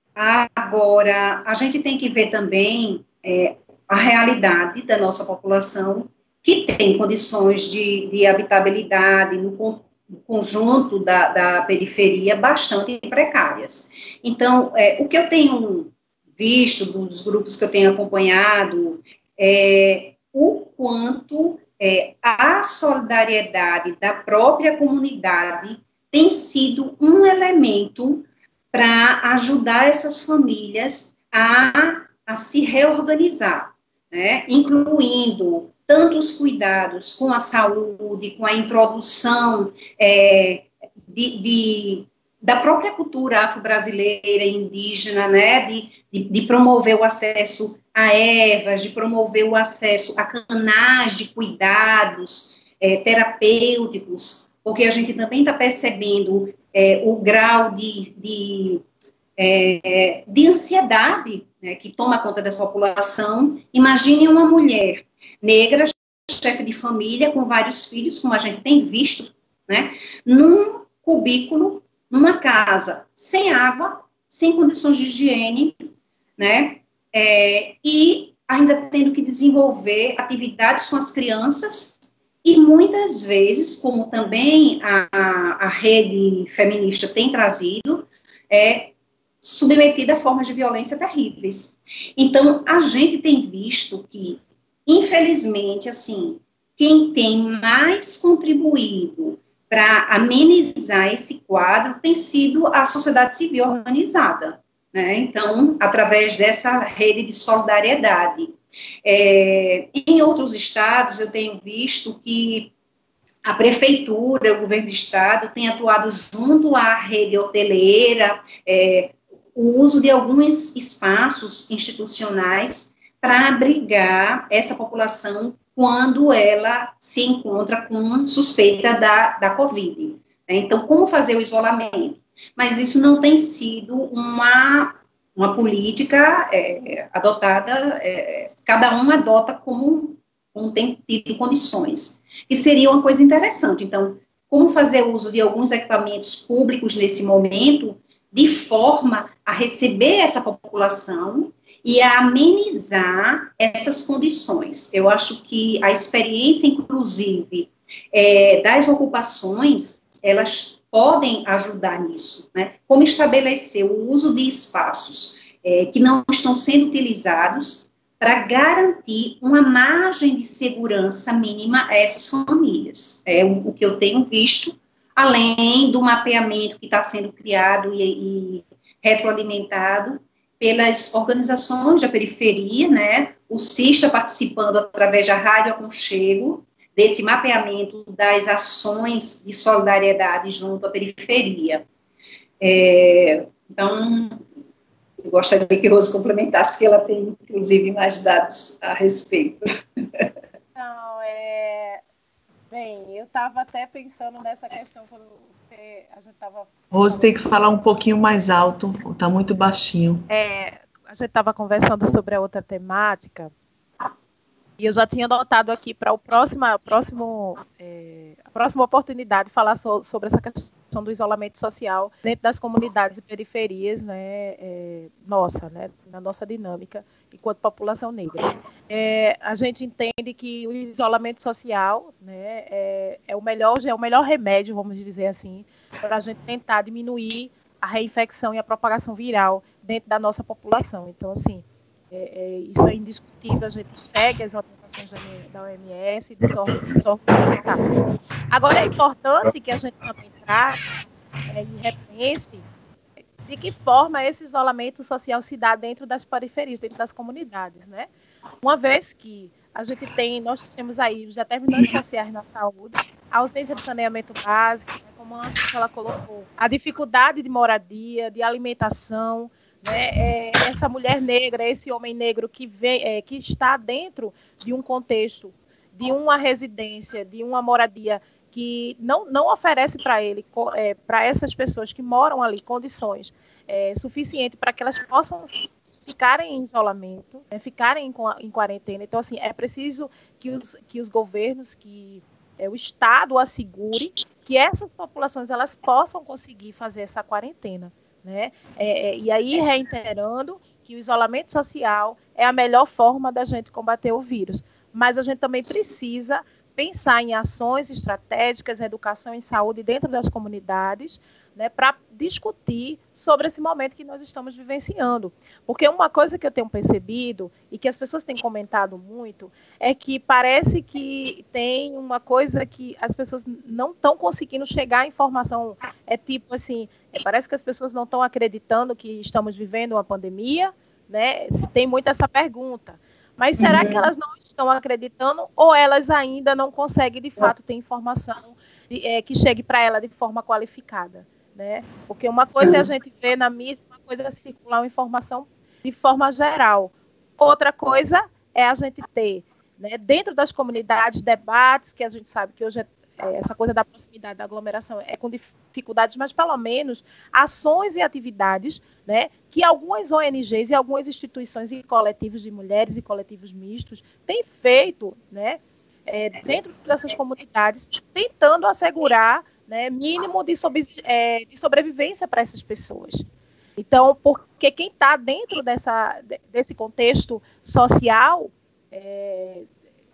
Agora, a gente tem que ver também é, a realidade da nossa população, que tem condições de, de habitabilidade no, no conjunto da, da periferia bastante precárias. Então, é, o que eu tenho visto dos grupos que eu tenho acompanhado é o quanto é, a solidariedade da própria comunidade tem sido um elemento para ajudar essas famílias a, a se reorganizar, né? Incluindo tanto os cuidados com a saúde, com a introdução é, de, de, da própria cultura afro-brasileira e indígena, né? De, de, de promover o acesso a ervas, de promover o acesso a canais de cuidados é, terapêuticos, porque a gente também está percebendo é, o grau de, de, é, de ansiedade, né, que toma conta dessa população. Imagine uma mulher negra, chefe de família, com vários filhos, como a gente tem visto, né, num cubículo, numa casa, sem água, sem condições de higiene, né, é, e ainda tendo que desenvolver atividades com as crianças. E muitas vezes, como também a, a, a rede feminista tem trazido, é submetida a formas de violência terríveis. Então, a gente tem visto que, infelizmente, assim, quem tem mais contribuído para amenizar esse quadro tem sido a sociedade civil organizada, né? Então, através dessa rede de solidariedade. É, em outros estados, eu tenho visto que a prefeitura, o governo do estado, tem atuado junto à rede hoteleira, é, o uso de alguns espaços institucionais para abrigar essa população quando ela se encontra com suspeita da, da Covid. Né? Então, como fazer o isolamento? Mas isso não tem sido uma... uma política é, adotada, é, cada um adota como, como tem tido condições, que seria uma coisa interessante. Então, como fazer uso de alguns equipamentos públicos nesse momento, de forma a receber essa população e a amenizar essas condições. Eu acho que a experiência, inclusive, é, das ocupações, elas podem ajudar nisso, né? Como estabelecer o uso de espaços é, que não estão sendo utilizados para garantir uma margem de segurança mínima a essas famílias. É o, o que eu tenho visto, além do mapeamento que está sendo criado e, e retroalimentado pelas organizações da periferia, né? O C I S está participando através da Rádio Aconchego, desse mapeamento das ações de solidariedade junto à periferia. É, então, eu gostaria que a Rose complementasse, que ela tem, inclusive, mais dados a respeito. Não, é... Bem, eu estava até pensando nessa questão, quando É, a gente estava... Rose tem que falar um pouquinho mais alto, está muito baixinho. É, a gente estava conversando sobre a outra temática, e eu já tinha notado aqui para o próximo, próximo, é, a próxima oportunidade falar so, sobre essa questão do isolamento social dentro das comunidades e periferias, né, é, nossa, né, na nossa dinâmica enquanto população negra. É, a gente entende que o isolamento social, né, é, é, o melhor, é o melhor remédio, vamos dizer assim, para a gente tentar diminuir a reinfecção e a propagação viral dentro da nossa população. Então, assim, É, é, isso é indiscutível, a gente segue as orientações da O M S e dos órgãos, dos órgãos sanitários. Agora, é importante que a gente também trate é, e repense de que forma esse isolamento social se dá dentro das periferias, dentro das comunidades, né? Uma vez que a gente tem, nós temos aí os determinantes sociais na saúde, a ausência de saneamento básico, né, como a ela colocou, a dificuldade de moradia, de alimentação, né, é, essa mulher negra, esse homem negro que, vem, é, que está dentro de um contexto, de uma residência, de uma moradia que não, não oferece para ele, é, para essas pessoas que moram ali, condições é, suficientes para que elas possam ficarem em isolamento, é, ficarem em, em quarentena. Então, assim, é preciso que os, que os governos, que é, o Estado assegure que essas populações elas possam conseguir fazer essa quarentena. Né? É, é, e aí, reiterando que o isolamento social é a melhor forma da gente combater o vírus. Mas a gente também precisa pensar em ações estratégicas, educação em saúde dentro das comunidades, né, para discutir sobre esse momento que nós estamos vivenciando. Porque uma coisa que eu tenho percebido, e que as pessoas têm comentado muito, é que parece que tem uma coisa que as pessoas não estão conseguindo chegar à informação. É tipo assim, é, parece que as pessoas não estão acreditando que estamos vivendo uma pandemia, né? Se tem muito essa pergunta. Mas será uhum. que elas não estão acreditando ou elas ainda não conseguem, de fato, ter informação de, é, que chegue para ela de forma qualificada? Né? Porque uma coisa é a gente ver na mídia, uma coisa é circular uma informação de forma geral. Outra coisa é a gente ter, né, dentro das comunidades, debates, que a gente sabe que hoje é, é, essa coisa da proximidade, da aglomeração é com dificuldades, mas pelo menos ações e atividades, né, que algumas O N Gs e algumas instituições e coletivos de mulheres e coletivos mistos têm feito, né, é, dentro dessas comunidades, tentando assegurar, né, mínimo de, sob, é, de sobrevivência para essas pessoas. Então, porque quem está dentro dessa, desse contexto social é,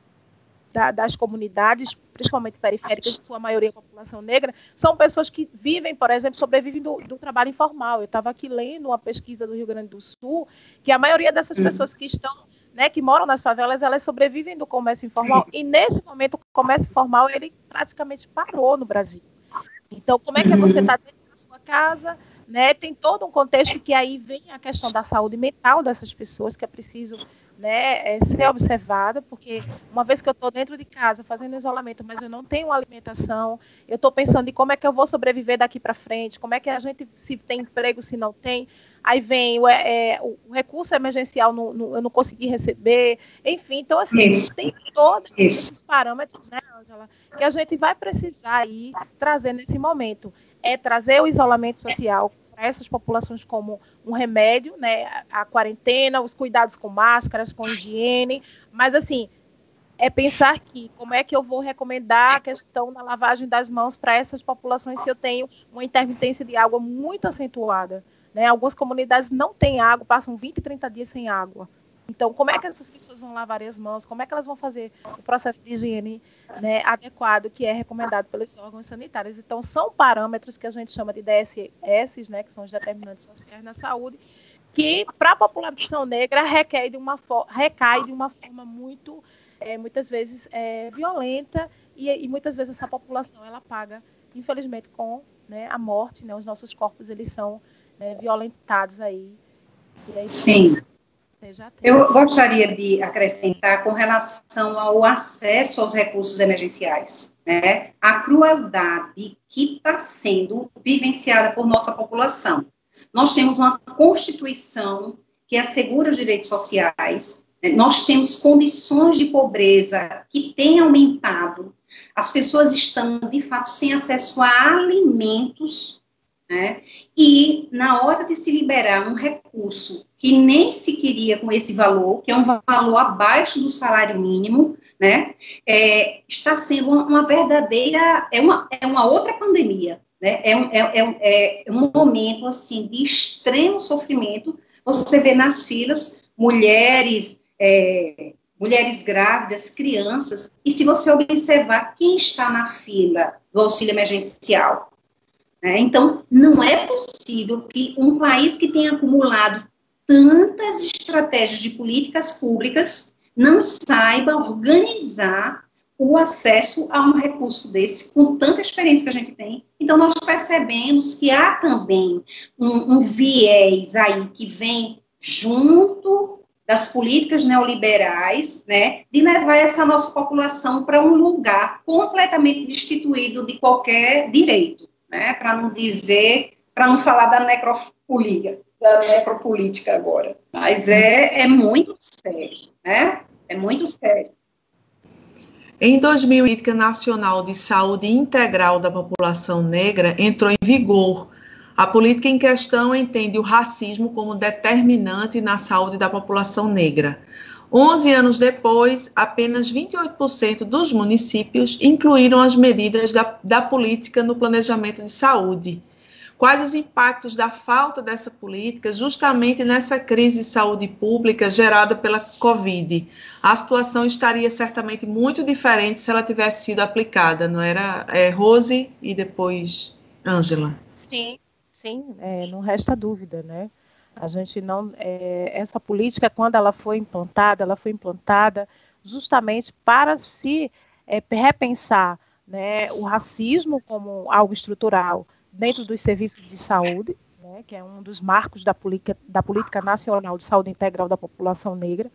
da, das comunidades, principalmente periféricas, em sua maioria população negra, são pessoas que vivem, por exemplo, sobrevivem do, do trabalho informal. Eu estava aqui lendo uma pesquisa do Rio Grande do Sul, que a maioria dessas pessoas que estão, né, que moram nas favelas, elas sobrevivem do comércio informal, e nesse momento o comércio informal ele praticamente parou no Brasil. Então, como é que você está dentro da sua casa, né? Tem todo um contexto que aí vem a questão da saúde mental dessas pessoas, que é preciso, né, é, ser observada, porque uma vez que eu estou dentro de casa fazendo isolamento, mas eu não tenho alimentação, eu estou pensando em como é que eu vou sobreviver daqui para frente, como é que a gente, se tem emprego, se não tem, aí vem o, é, o recurso emergencial, no, no, eu não consegui receber, enfim, então assim, Isso. tem todos Isso. esses parâmetros, né, Ângela, que a gente vai precisar aí trazer nesse momento, é trazer o isolamento social para essas populações como um remédio, né, a quarentena, os cuidados com máscaras, com higiene, mas assim, é pensar que como é que eu vou recomendar a questão da lavagem das mãos para essas populações se eu tenho uma intermitência de água muito acentuada, né? Algumas comunidades não têm água, passam vinte, trinta dias sem água. Então, como é que essas pessoas vão lavar as mãos? Como é que elas vão fazer o processo de higiene, né, adequado, que é recomendado pelos órgãos sanitários? Então, são parâmetros que a gente chama de D S S, né, que são os determinantes sociais na saúde, que, para a população negra, requer de uma recai de uma forma muito, é, muitas vezes, é, violenta, e, e muitas vezes essa população ela paga, infelizmente, com, né, a morte, né, os nossos corpos eles são, né, violentados aí. E aí Sim. Eu gostaria de acrescentar com relação ao acesso aos recursos emergenciais, né? A crueldade que está sendo vivenciada por nossa população. Nós temos uma Constituição que assegura os direitos sociais, né? Nós temos condições de pobreza que têm aumentado, As pessoas estão, de fato, sem acesso a alimentos, né? E na hora de se liberar um recurso que nem se queria com esse valor, que é um valor abaixo do salário mínimo, né? É, está sendo uma, uma verdadeira, é uma, é uma outra pandemia, né? É um, é, é, é um momento, assim, de extremo sofrimento. Você vê nas filas mulheres, é, mulheres grávidas, crianças, e se você observar quem está na fila do auxílio emergencial, né? Então, não é possível que um país que tenha acumulado tantas estratégias de políticas públicas não saiba organizar o acesso a um recurso desse, com tanta experiência que a gente tem. Então, nós percebemos que há também um, um viés aí que vem junto das políticas neoliberais, né, de levar essa nossa população para um lugar completamente destituído de qualquer direito, né, para não dizer, para não falar da necropolítica, da necropolítica agora. Mas é, é muito sério, né? É muito sério. Em dois mil, a Política Nacional de Saúde Integral da População Negra entrou em vigor. A política em questão entende o racismo como determinante na saúde da população negra. Onze anos depois, apenas vinte e oito por cento dos municípios incluíram as medidas da, da política no planejamento de saúde. Quais os impactos da falta dessa política justamente nessa crise de saúde pública gerada pela Covid? A situação estaria certamente muito diferente se ela tivesse sido aplicada, não era? É, Rose e depois Ângela. Sim, sim, é, não resta dúvida, né? A gente não, é, essa política, quando ela foi implantada, ela foi implantada justamente para se é, repensar, né, o racismo como algo estrutural dentro dos serviços de saúde, né, que é um dos marcos da política, da política nacional de saúde integral da população negra,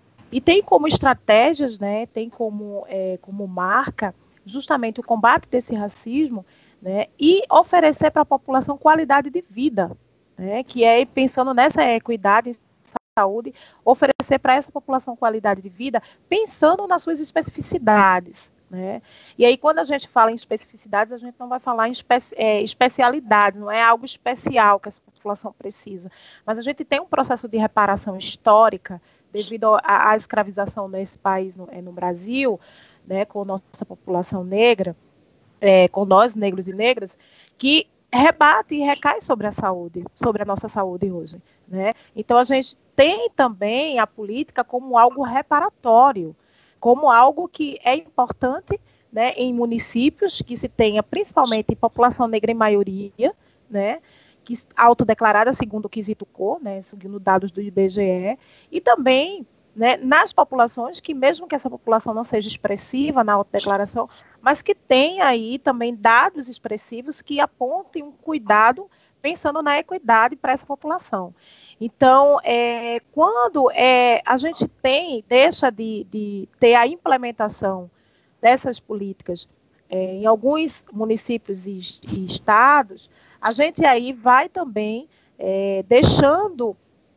e tem como estratégias, né, tem como, é, como marca justamente o combate desse racismo, né, e oferecer para a população qualidade de vida, né, que é, pensando nessa equidade em saúde, oferecer para essa população qualidade de vida, pensando nas suas especificidades, né? E aí, quando a gente fala em especificidades, a gente não vai falar em especi é, especialidade, não é algo especial que essa população precisa, mas a gente tem um processo de reparação histórica devido à escravização nesse país, no, é, no Brasil, né, com nossa população negra, é, com nós, negros e negras, que rebate e recai sobre a saúde, sobre a nossa saúde hoje, né? Então, a gente tem também a política como algo reparatório, como algo que é importante, né, em municípios que se tenha, principalmente, população negra em maioria, né, que autodeclarada segundo o quesito cor, né, segundo dados do I B G E, e também, né, nas populações que, mesmo que essa população não seja expressiva na autodeclaração, mas que tem aí também dados expressivos que apontem um cuidado pensando na equidade para essa população. Então, é, quando é, a gente tem, deixa de, de ter a implementação dessas políticas é, em alguns municípios e, e estados, a gente aí vai também é, deixando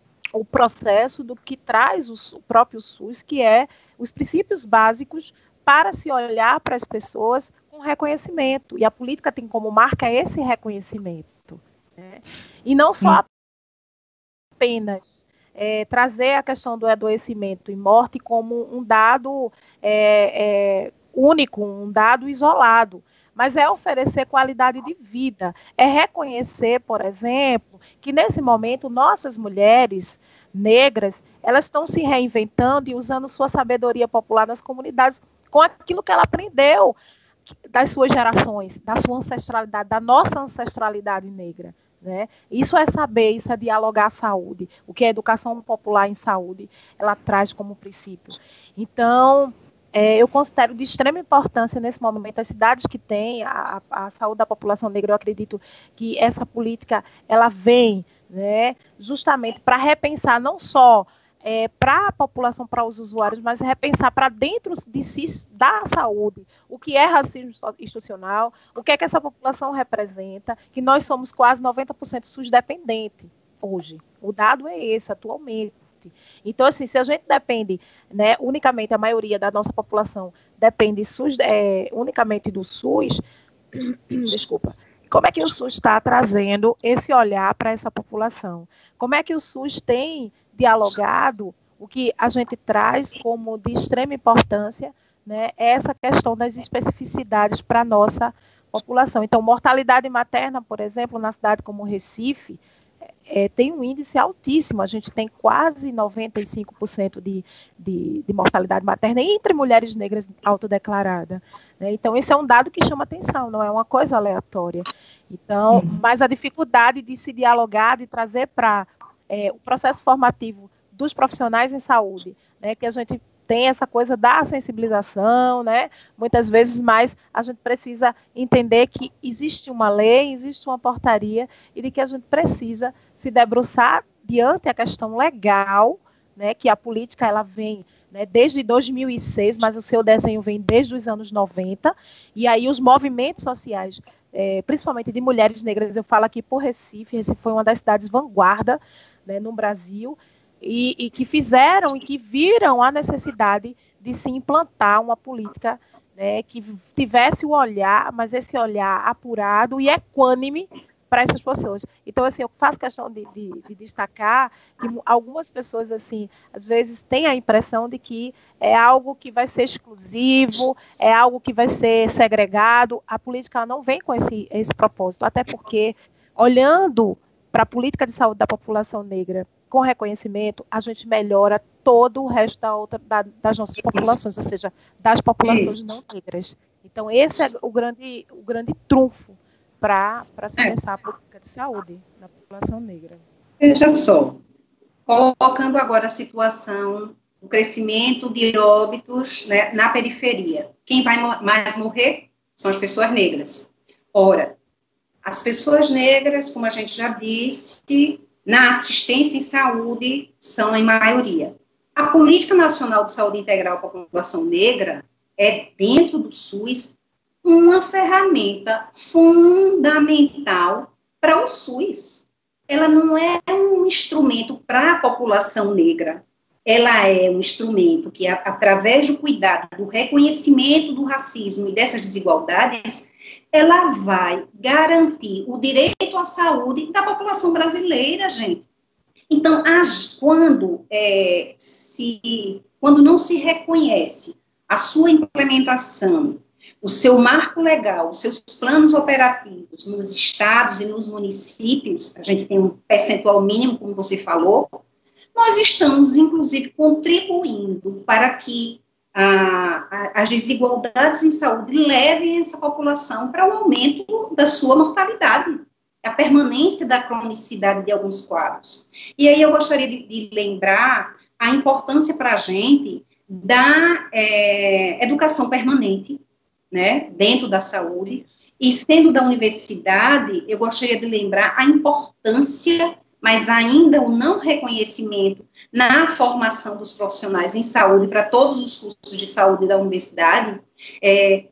o processo do que traz o, o próprio SUS, que é os princípios básicos para se olhar para as pessoas com reconhecimento. E a política tem como marca esse reconhecimento, né? E não só apenas é, trazer a questão do adoecimento e morte como um dado é, é, único, um dado isolado, mas é oferecer qualidade de vida, é reconhecer, por exemplo, que nesse momento nossas mulheres negras, elas estão se reinventando e usando sua sabedoria popular nas comunidades com aquilo que ela aprendeu das suas gerações, da sua ancestralidade, da nossa ancestralidade negra, né? Isso é saber, isso é dialogar a saúde, o que a educação popular em saúde, ela traz como princípio. Então, é, eu considero de extrema importância nesse momento as cidades que têm a, a saúde da população negra. Eu acredito que essa política, ela vem, né, justamente para repensar não só É, para a população, para os usuários, mas repensar para dentro de si da saúde, o que é racismo institucional, o que é que essa população representa, que nós somos quase noventa por cento SUS dependente hoje. O dado é esse atualmente. Então, assim, se a gente depende, né, unicamente a maioria da nossa população depende SUS, é, unicamente do SUS, desculpa, como é que o SUS está trazendo esse olhar para essa população? Como é que o SUS tem dialogado o que a gente traz como de extrema importância, né, essa questão das especificidades para a nossa população. Então, mortalidade materna, por exemplo, na cidade como Recife, é, tem um índice altíssimo, a gente tem quase noventa e cinco por cento de, de, de mortalidade materna entre mulheres negras autodeclaradas, né? Então, esse é um dado que chama atenção, não é uma coisa aleatória. Então, uhum. Mas a dificuldade de se dialogar, de trazer para é, o processo formativo dos profissionais em saúde, né, que a gente tem essa coisa da sensibilização, né, muitas vezes, mas a gente precisa entender que existe uma lei, existe uma portaria, e de que a gente precisa se debruçar diante a questão legal, né, que a política ela vem, né, desde dois mil e seis, mas o seu desenho vem desde os anos noventa, e aí os movimentos sociais, é, principalmente de mulheres negras, eu falo aqui por Recife, Recife foi uma das cidades vanguarda, né, no Brasil, E, e que fizeram e que viram a necessidade de se implantar uma política, né, que tivesse o olhar, mas esse olhar apurado e equânime para essas pessoas. Então, assim, eu faço questão de, de, de destacar que algumas pessoas, assim, às vezes têm a impressão de que é algo que vai ser exclusivo, é algo que vai ser segregado. A política não vem com esse, esse propósito, até porque, olhando para a política de saúde da população negra com reconhecimento, a gente melhora todo o resto da outra, da, das nossas populações, ou seja, das populações Isso. não negras. Então, esse é o grande, o grande trunfo para se é. pensar a política de saúde da população negra. Veja só, colocando agora a situação do crescimento de óbitos, né, na periferia. Quem vai mais morrer são as pessoas negras. Ora, as pessoas negras, como a gente já disse, na assistência em saúde, são em maioria. A Política Nacional de Saúde Integral para a População Negra é, dentro do SUS, uma ferramenta fundamental para o SUS. Ela não é um instrumento para a população negra. Ela é um instrumento que, através do cuidado, do reconhecimento do racismo e dessas desigualdades, ela vai garantir o direito à saúde da população brasileira, gente. Então, as, quando, é, se, quando não se reconhece a sua implementação, o seu marco legal, os seus planos operativos nos estados e nos municípios, a gente tem um percentual mínimo, como você falou, nós estamos, inclusive, contribuindo para que a, a, as desigualdades em saúde levem essa população para o aumento da sua mortalidade, a permanência da cronicidade de alguns quadros. E aí eu gostaria de, de lembrar a importância para a gente da é, educação permanente, né, dentro da saúde, e sendo da universidade, eu gostaria de lembrar a importância, mas ainda o não reconhecimento na formação dos profissionais em saúde para todos os cursos de saúde da universidade, é,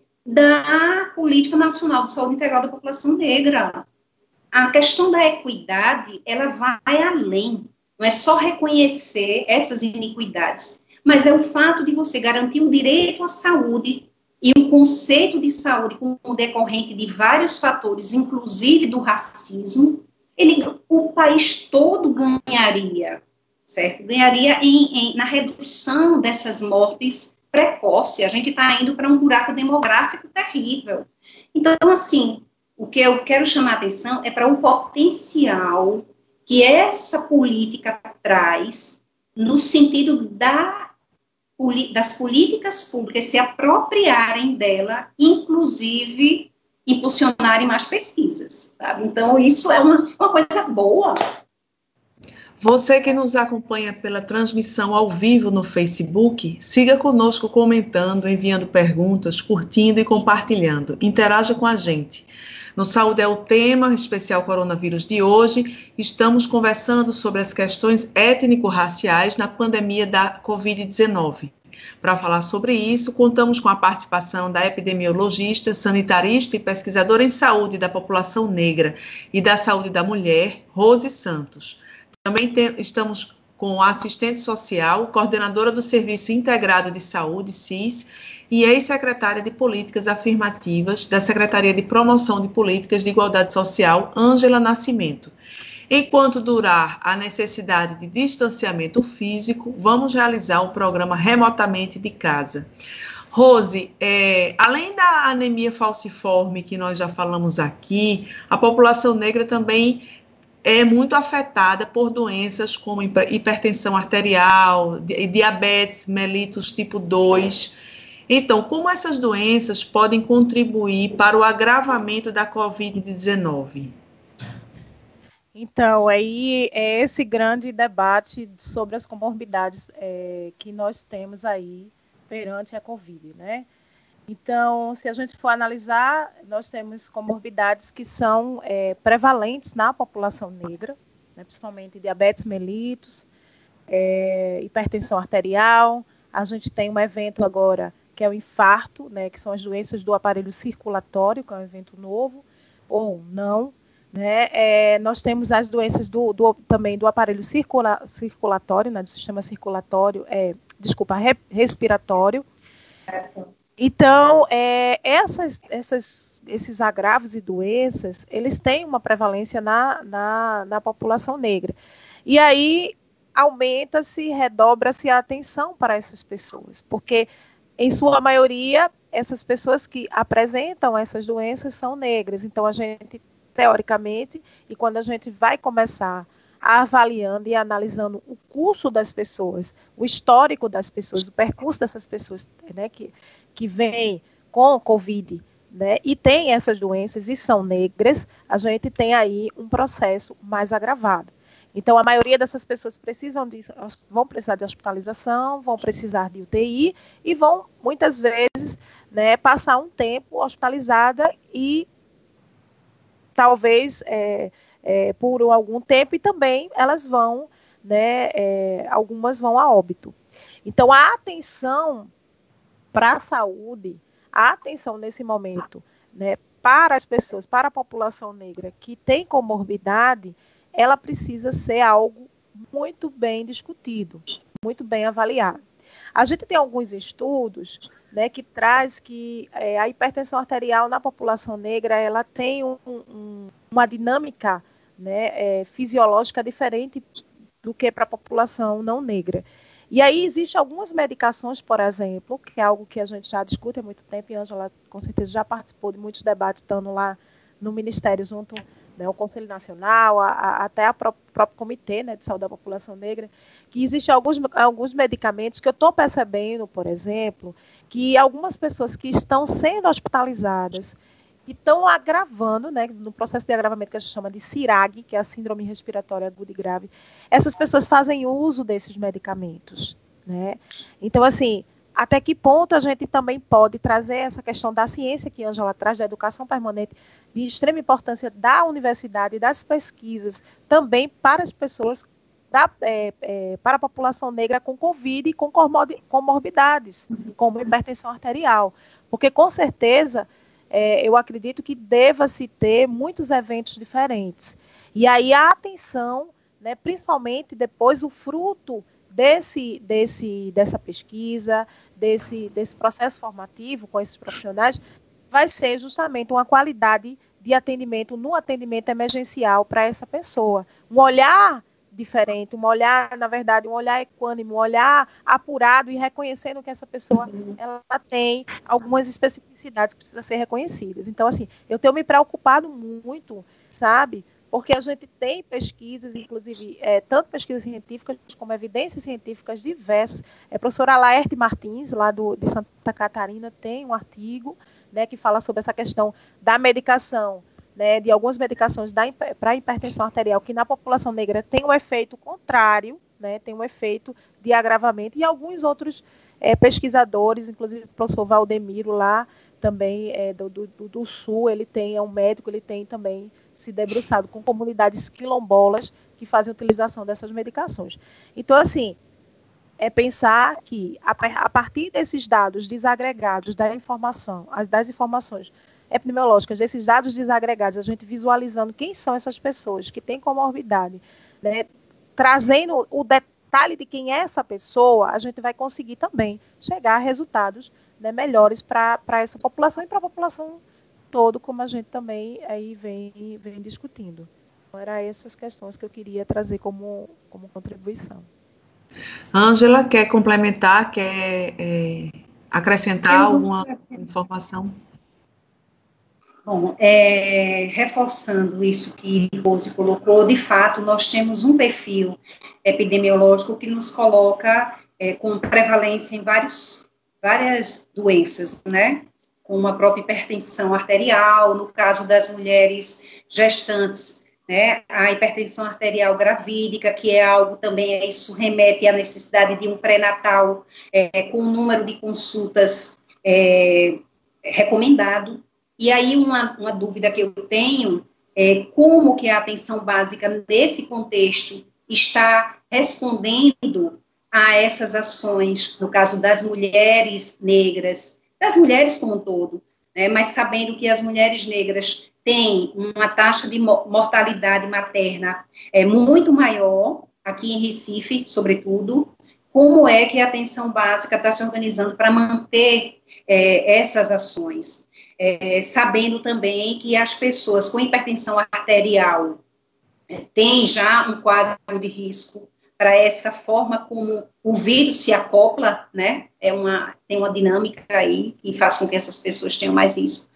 da Política Nacional de Saúde Integral da População Negra. A questão da equidade, ela vai além, não é só reconhecer essas iniquidades, mas é o fato de você garantir o direito à saúde e o conceito de saúde como decorrente de vários fatores, inclusive do racismo, ele, o país todo ganharia, certo? Ganharia em, em, na redução dessas mortes precoces. A gente está indo para um buraco demográfico terrível. Então, assim, o que eu quero chamar a atenção é para o potencial que essa política traz no sentido da das políticas públicas se apropriarem dela, inclusive impulsionarem mais pesquisas, sabe? Então, isso é uma, uma coisa boa. Você que nos acompanha pela transmissão ao vivo no Facebook, siga conosco comentando, enviando perguntas, curtindo e compartilhando. Interaja com a gente. No Saúde é o Tema, especial coronavírus de hoje, estamos conversando sobre as questões étnico-raciais na pandemia da covid dezenove. Para falar sobre isso, contamos com a participação da epidemiologista, sanitarista e pesquisadora em saúde da população negra e da saúde da mulher, Rose Santos. Também tem, estamos com a assistente social, coordenadora do Serviço Integrado de Saúde, S I S, e ex-secretária de Políticas Afirmativas da Secretaria de Promoção de Políticas de Igualdade Social, Ângela Nascimento. Enquanto durar a necessidade de distanciamento físico, vamos realizar o programa remotamente de casa. Rose, é, além da anemia falciforme que nós já falamos aqui, a população negra também é muito afetada por doenças como hipertensão arterial, diabetes mellitus tipo dois. Então, como essas doenças podem contribuir para o agravamento da covid dezenove? Então, aí é esse grande debate sobre as comorbidades é, que nós temos aí perante a Covid, né? Então, se a gente for analisar, nós temos comorbidades que são é, prevalentes na população negra, né, principalmente diabetes mellitus, é, hipertensão arterial. A gente tem um evento agora que é o infarto, né, que são as doenças do aparelho circulatório, que é um evento novo, ou não. Né? É, nós temos as doenças do, do, também do aparelho circula, circulatório, né, do sistema circulatório, é, desculpa, re, respiratório. Então, é, essas, essas, esses agravos e doenças, eles têm uma prevalência na, na, na população negra. E aí aumenta-se, redobra-se a atenção para essas pessoas, porque, em sua maioria, essas pessoas que apresentam essas doenças são negras. Então, a gente, teoricamente, e quando a gente vai começar avaliando e analisando o curso das pessoas, o histórico das pessoas, o percurso dessas pessoas, né, que, que vêm com Covid, né, e tem essas doenças e são negras, a gente tem aí um processo mais agravado. Então, a maioria dessas pessoas precisam de, vão precisar de hospitalização, vão precisar de U T I e vão, muitas vezes, né, passar um tempo hospitalizada e talvez é, é, por algum tempo, e também elas vão, né, é, algumas vão a óbito. Então, a atenção para a saúde, a atenção nesse momento, né, para as pessoas, para a população negra que tem comorbidade, ela precisa ser algo muito bem discutido, muito bem avaliado. A gente tem alguns estudos, né, que traz que é, a hipertensão arterial na população negra ela tem um, um, uma dinâmica, né, é, fisiológica diferente do que para a população não negra. E aí existem algumas medicações, por exemplo, que é algo que a gente já discute há muito tempo, e a Ângela com certeza já participou de muitos debates, estando lá no Ministério junto, né, ao Conselho Nacional, a, a, até o pró próprio Comitê, né, de Saúde da População Negra, que existem alguns, alguns medicamentos que eu estou percebendo, por exemplo, que algumas pessoas que estão sendo hospitalizadas e estão agravando, né, no processo de agravamento que a gente chama de CIRAG, que é a Síndrome Respiratória Aguda e Grave, essas pessoas fazem uso desses medicamentos, né? Então, assim, até que ponto a gente também pode trazer essa questão da ciência que a Ângela traz, da educação permanente, de extrema importância da universidade e das pesquisas, também para as pessoas, da, é, é, para a população negra com Covid e com comorbidades, como hipertensão arterial. Porque, com certeza, é, eu acredito que deva-se ter muitos eventos diferentes. E aí a atenção, né, principalmente depois o fruto desse, desse, dessa pesquisa, desse, desse processo formativo com esses profissionais, vai ser justamente uma qualidade de atendimento no atendimento emergencial para essa pessoa. Um olhar diferente, um olhar, na verdade, um olhar equânime, um olhar apurado e reconhecendo que essa pessoa ela tem algumas especificidades que precisam ser reconhecidas. Então, assim, eu tenho me preocupado muito, sabe? Porque a gente tem pesquisas, inclusive, é, tanto pesquisas científicas como evidências científicas diversas. A professora Laerte Martins, lá do, de Santa Catarina, tem um artigo, né, que fala sobre essa questão da medicação, né, de algumas medicações para a hipertensão arterial, que na população negra tem um efeito contrário, né, tem um efeito de agravamento, e alguns outros é, pesquisadores, inclusive o professor Valdemiro, lá também é, do, do, do Sul, ele tem, é um médico, ele tem também se debruçado com comunidades quilombolas que fazem utilização dessas medicações. Então, assim, é pensar que, a partir desses dados desagregados da informação, das informações epidemiológicas, desses dados desagregados, a gente visualizando quem são essas pessoas que têm comorbidade, né, trazendo o detalhe de quem é essa pessoa, a gente vai conseguir também chegar a resultados, né, melhores para essa população e para a população todo, como a gente também aí vem, vem discutindo. Então, eram essas questões que eu queria trazer como, como contribuição. Ângela, quer complementar, quer é, acrescentar alguma informação? Bom, é, reforçando isso que Rose colocou, de fato, nós temos um perfil epidemiológico que nos coloca é, com prevalência em vários, várias doenças, né? Como a própria hipertensão arterial, no caso das mulheres gestantes, né? A hipertensão arterial gravídica, que é algo também, isso remete à necessidade de um pré-natal é, com um número de consultas é, recomendado. E aí, uma, uma dúvida que eu tenho é como que a atenção básica, nesse contexto, está respondendo a essas ações, no caso das mulheres negras, das mulheres como um todo, né, mas sabendo que as mulheres negras têm uma taxa de mortalidade materna é, muito maior, aqui em Recife, sobretudo, como é que a atenção básica está se organizando para manter é, essas ações? É, sabendo também que as pessoas com hipertensão arterial é, têm já um quadro de risco para essa forma como o vírus se acopla, né, é uma, tem uma dinâmica aí que faz com que essas pessoas tenham mais risco.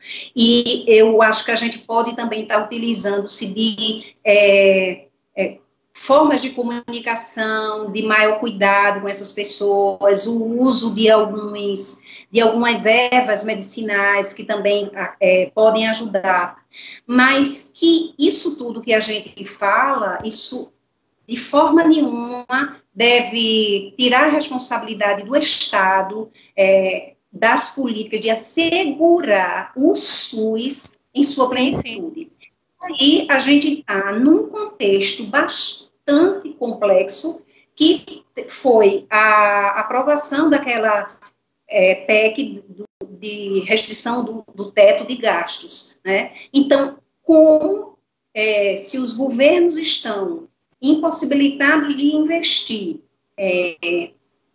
E eu acho que a gente pode também estar utilizando-se de é, é, formas de comunicação, de maior cuidado com essas pessoas, o uso de alguns de algumas ervas medicinais que também é, podem ajudar, mas que isso tudo que a gente fala, isso de forma nenhuma deve tirar a responsabilidade do Estado, é, das políticas de assegurar o SUS em sua plenitude. Aí a gente está num contexto bastante complexo, que foi a aprovação daquela É, P E C do, de restrição do, do teto de gastos, né? Então, como é, se os governos estão impossibilitados de investir é,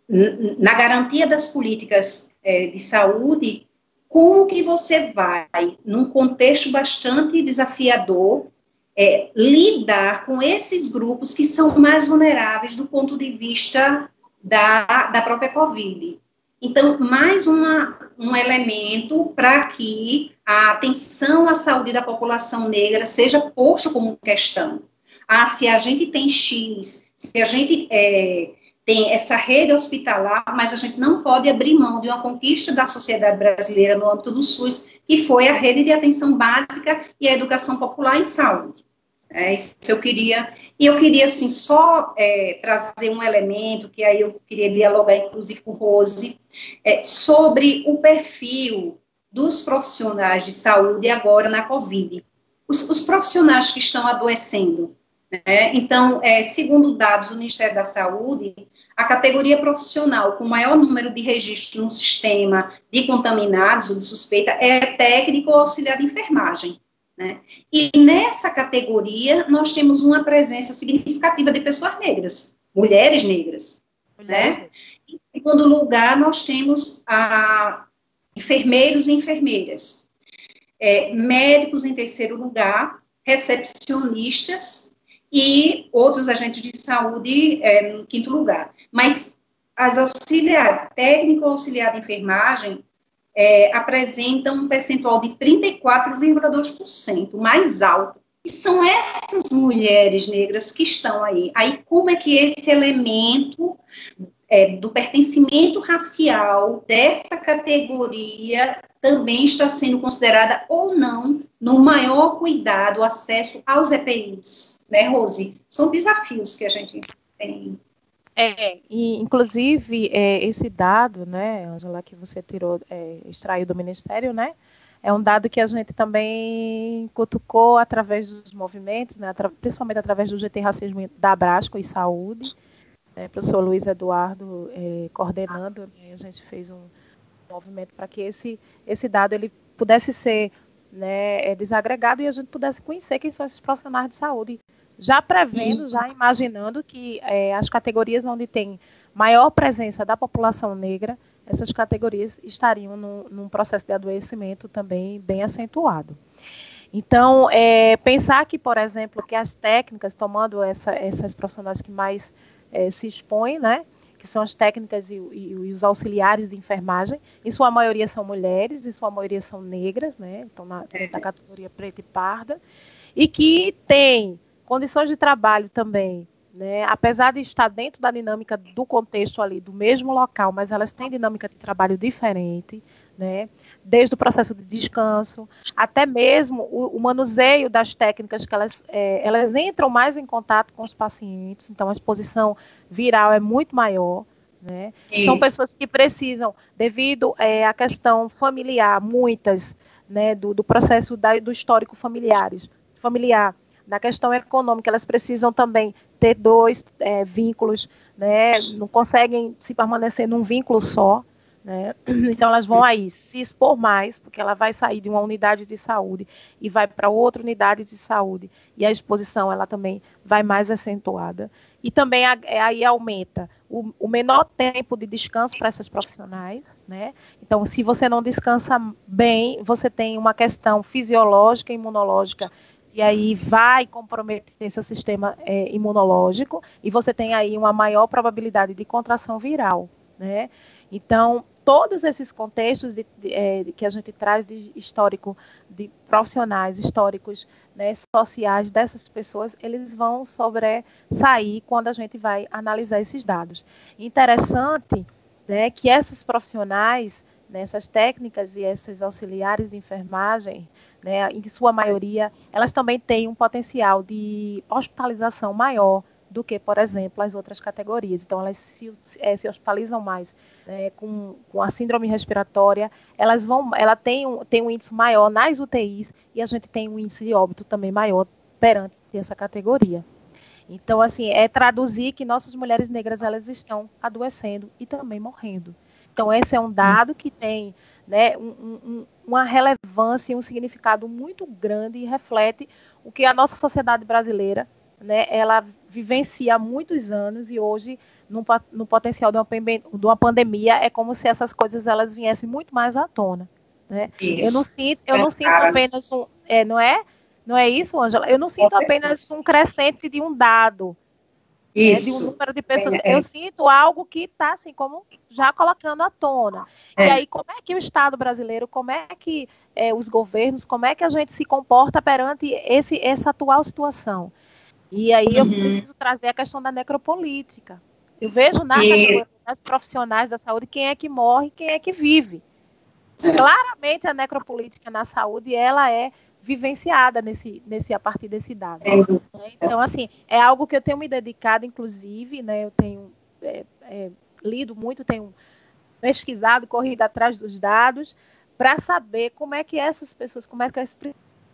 na garantia das políticas é, de saúde, como que você vai, num contexto bastante desafiador, é, lidar com esses grupos que são mais vulneráveis do ponto de vista da, da própria Covid? Então, mais uma, um elemento para que a atenção à saúde da população negra seja posto como questão. Ah, se a gente tem X, se a gente é, tem essa rede hospitalar, mas a gente não pode abrir mão de uma conquista da sociedade brasileira no âmbito do SUS, que foi a rede de atenção básica e a educação popular em saúde. É, isso eu queria, e eu queria, assim, só é, trazer um elemento, que aí eu queria dialogar, inclusive, com Rose, é, sobre o perfil dos profissionais de saúde agora na Covid. Os, os profissionais que estão adoecendo, né? Então, é, segundo dados do Ministério da Saúde, a categoria profissional com maior número de registros no sistema de contaminados ou de suspeita é técnico ou auxiliar de enfermagem. Né? E nessa categoria, nós temos uma presença significativa de pessoas negras, mulheres negras. Mulheres. Né? Em segundo lugar, nós temos a, enfermeiros e enfermeiras, é, médicos em terceiro lugar, recepcionistas e outros agentes de saúde é, no quinto lugar. Mas as auxiliares, técnico auxiliar de enfermagem, É, apresentam um percentual de trinta e quatro vírgula dois por cento, mais alto. E são essas mulheres negras que estão aí. Aí, como é que esse elemento é, do pertencimento racial dessa categoria também está sendo considerada ou não no maior cuidado, acesso aos E P Is, né, Rose? São desafios que a gente tem. É, e inclusive é, esse dado, né, Ângela, que você tirou, é, extraiu do Ministério, né, é um dado que a gente também cutucou através dos movimentos, né, atra principalmente através do G T Racismo da Abrasco e Saúde, né, o professor Luiz Eduardo é, coordenando, né, a gente fez um movimento para que esse, esse dado ele pudesse ser, né, desagregado e a gente pudesse conhecer quem são esses profissionais de saúde, já prevendo, já imaginando que é, as categorias onde tem maior presença da população negra, essas categorias estariam num, num processo de adoecimento também bem acentuado. Então, é, pensar que, por exemplo, que as técnicas, tomando essa, essas profissionais que mais é, se expõem, né, que são as técnicas e, e, e os auxiliares de enfermagem, em sua maioria são mulheres, em sua maioria são negras, né, então na, da categoria preta e parda, e que têm condições de trabalho também, né, apesar de estar dentro da dinâmica do contexto ali, do mesmo local, mas elas têm dinâmica de trabalho diferente, né, desde o processo de descanso, até mesmo o, o manuseio das técnicas que elas, é, elas entram mais em contato com os pacientes, então a exposição viral é muito maior, né? São pessoas que precisam, devido é, à questão familiar, muitas, né, do, do processo da, do histórico familiares, familiar, na questão econômica, elas precisam também ter dois é, vínculos, né? Não conseguem se permanecer num vínculo só, né? Então elas vão aí se expor mais, porque ela vai sair de uma unidade de saúde e vai para outra unidade de saúde, e a exposição ela também vai mais acentuada. E também aí aumenta o, o menor tempo de descanso para essas profissionais, né? Então, se você não descansa bem, você tem uma questão fisiológica, imunológica, e aí vai comprometer seu sistema é, imunológico, e você tem aí uma maior probabilidade de contração viral, né? Então, todos esses contextos de, de, é, que a gente traz de histórico, de profissionais históricos, né, sociais dessas pessoas, eles vão sobressair quando a gente vai analisar esses dados. Interessante, né, que esses profissionais, né, essas técnicas e esses auxiliares de enfermagem, né, em sua maioria, elas também têm um potencial de hospitalização maior do que, por exemplo, as outras categorias. Então, elas se, é, se hospitalizam mais é, com, com a síndrome respiratória, elas vão, ela tem um, tem um índice maior nas U T Is e a gente tem um índice de óbito também maior perante essa categoria. Então, assim, é traduzir que nossas mulheres negras, elas estão adoecendo e também morrendo. Então, esse é um dado que tem, né, um, um, uma relevância e um significado muito grande e reflete o que a nossa sociedade brasileira, né, ela vivencia há muitos anos, e hoje, no, no potencial de uma, de uma pandemia, é como se essas coisas elas viessem muito mais à tona. Né? Eu não sinto, eu não sinto apenas um... É, não é? Não é isso, Ângela? Eu não sinto apenas um crescente de um dado, né, de um número de pessoas. É, é. Eu sinto algo que está, assim, como já colocando à tona. É. E aí, como é que o Estado brasileiro, como é que é, os governos, como é que a gente se comporta perante esse, essa atual situação? E aí eu uhum. preciso trazer a questão da necropolítica. Eu vejo na categoria das profissionais da saúde quem é que morre e quem é que vive. Claramente a necropolítica na saúde, ela é vivenciada nesse, nesse, a partir desse dado. Né? Então, assim, é algo que eu tenho me dedicado, inclusive, né, eu tenho é, é, lido muito, tenho pesquisado, corrido atrás dos dados, para saber como é que essas pessoas, como é que as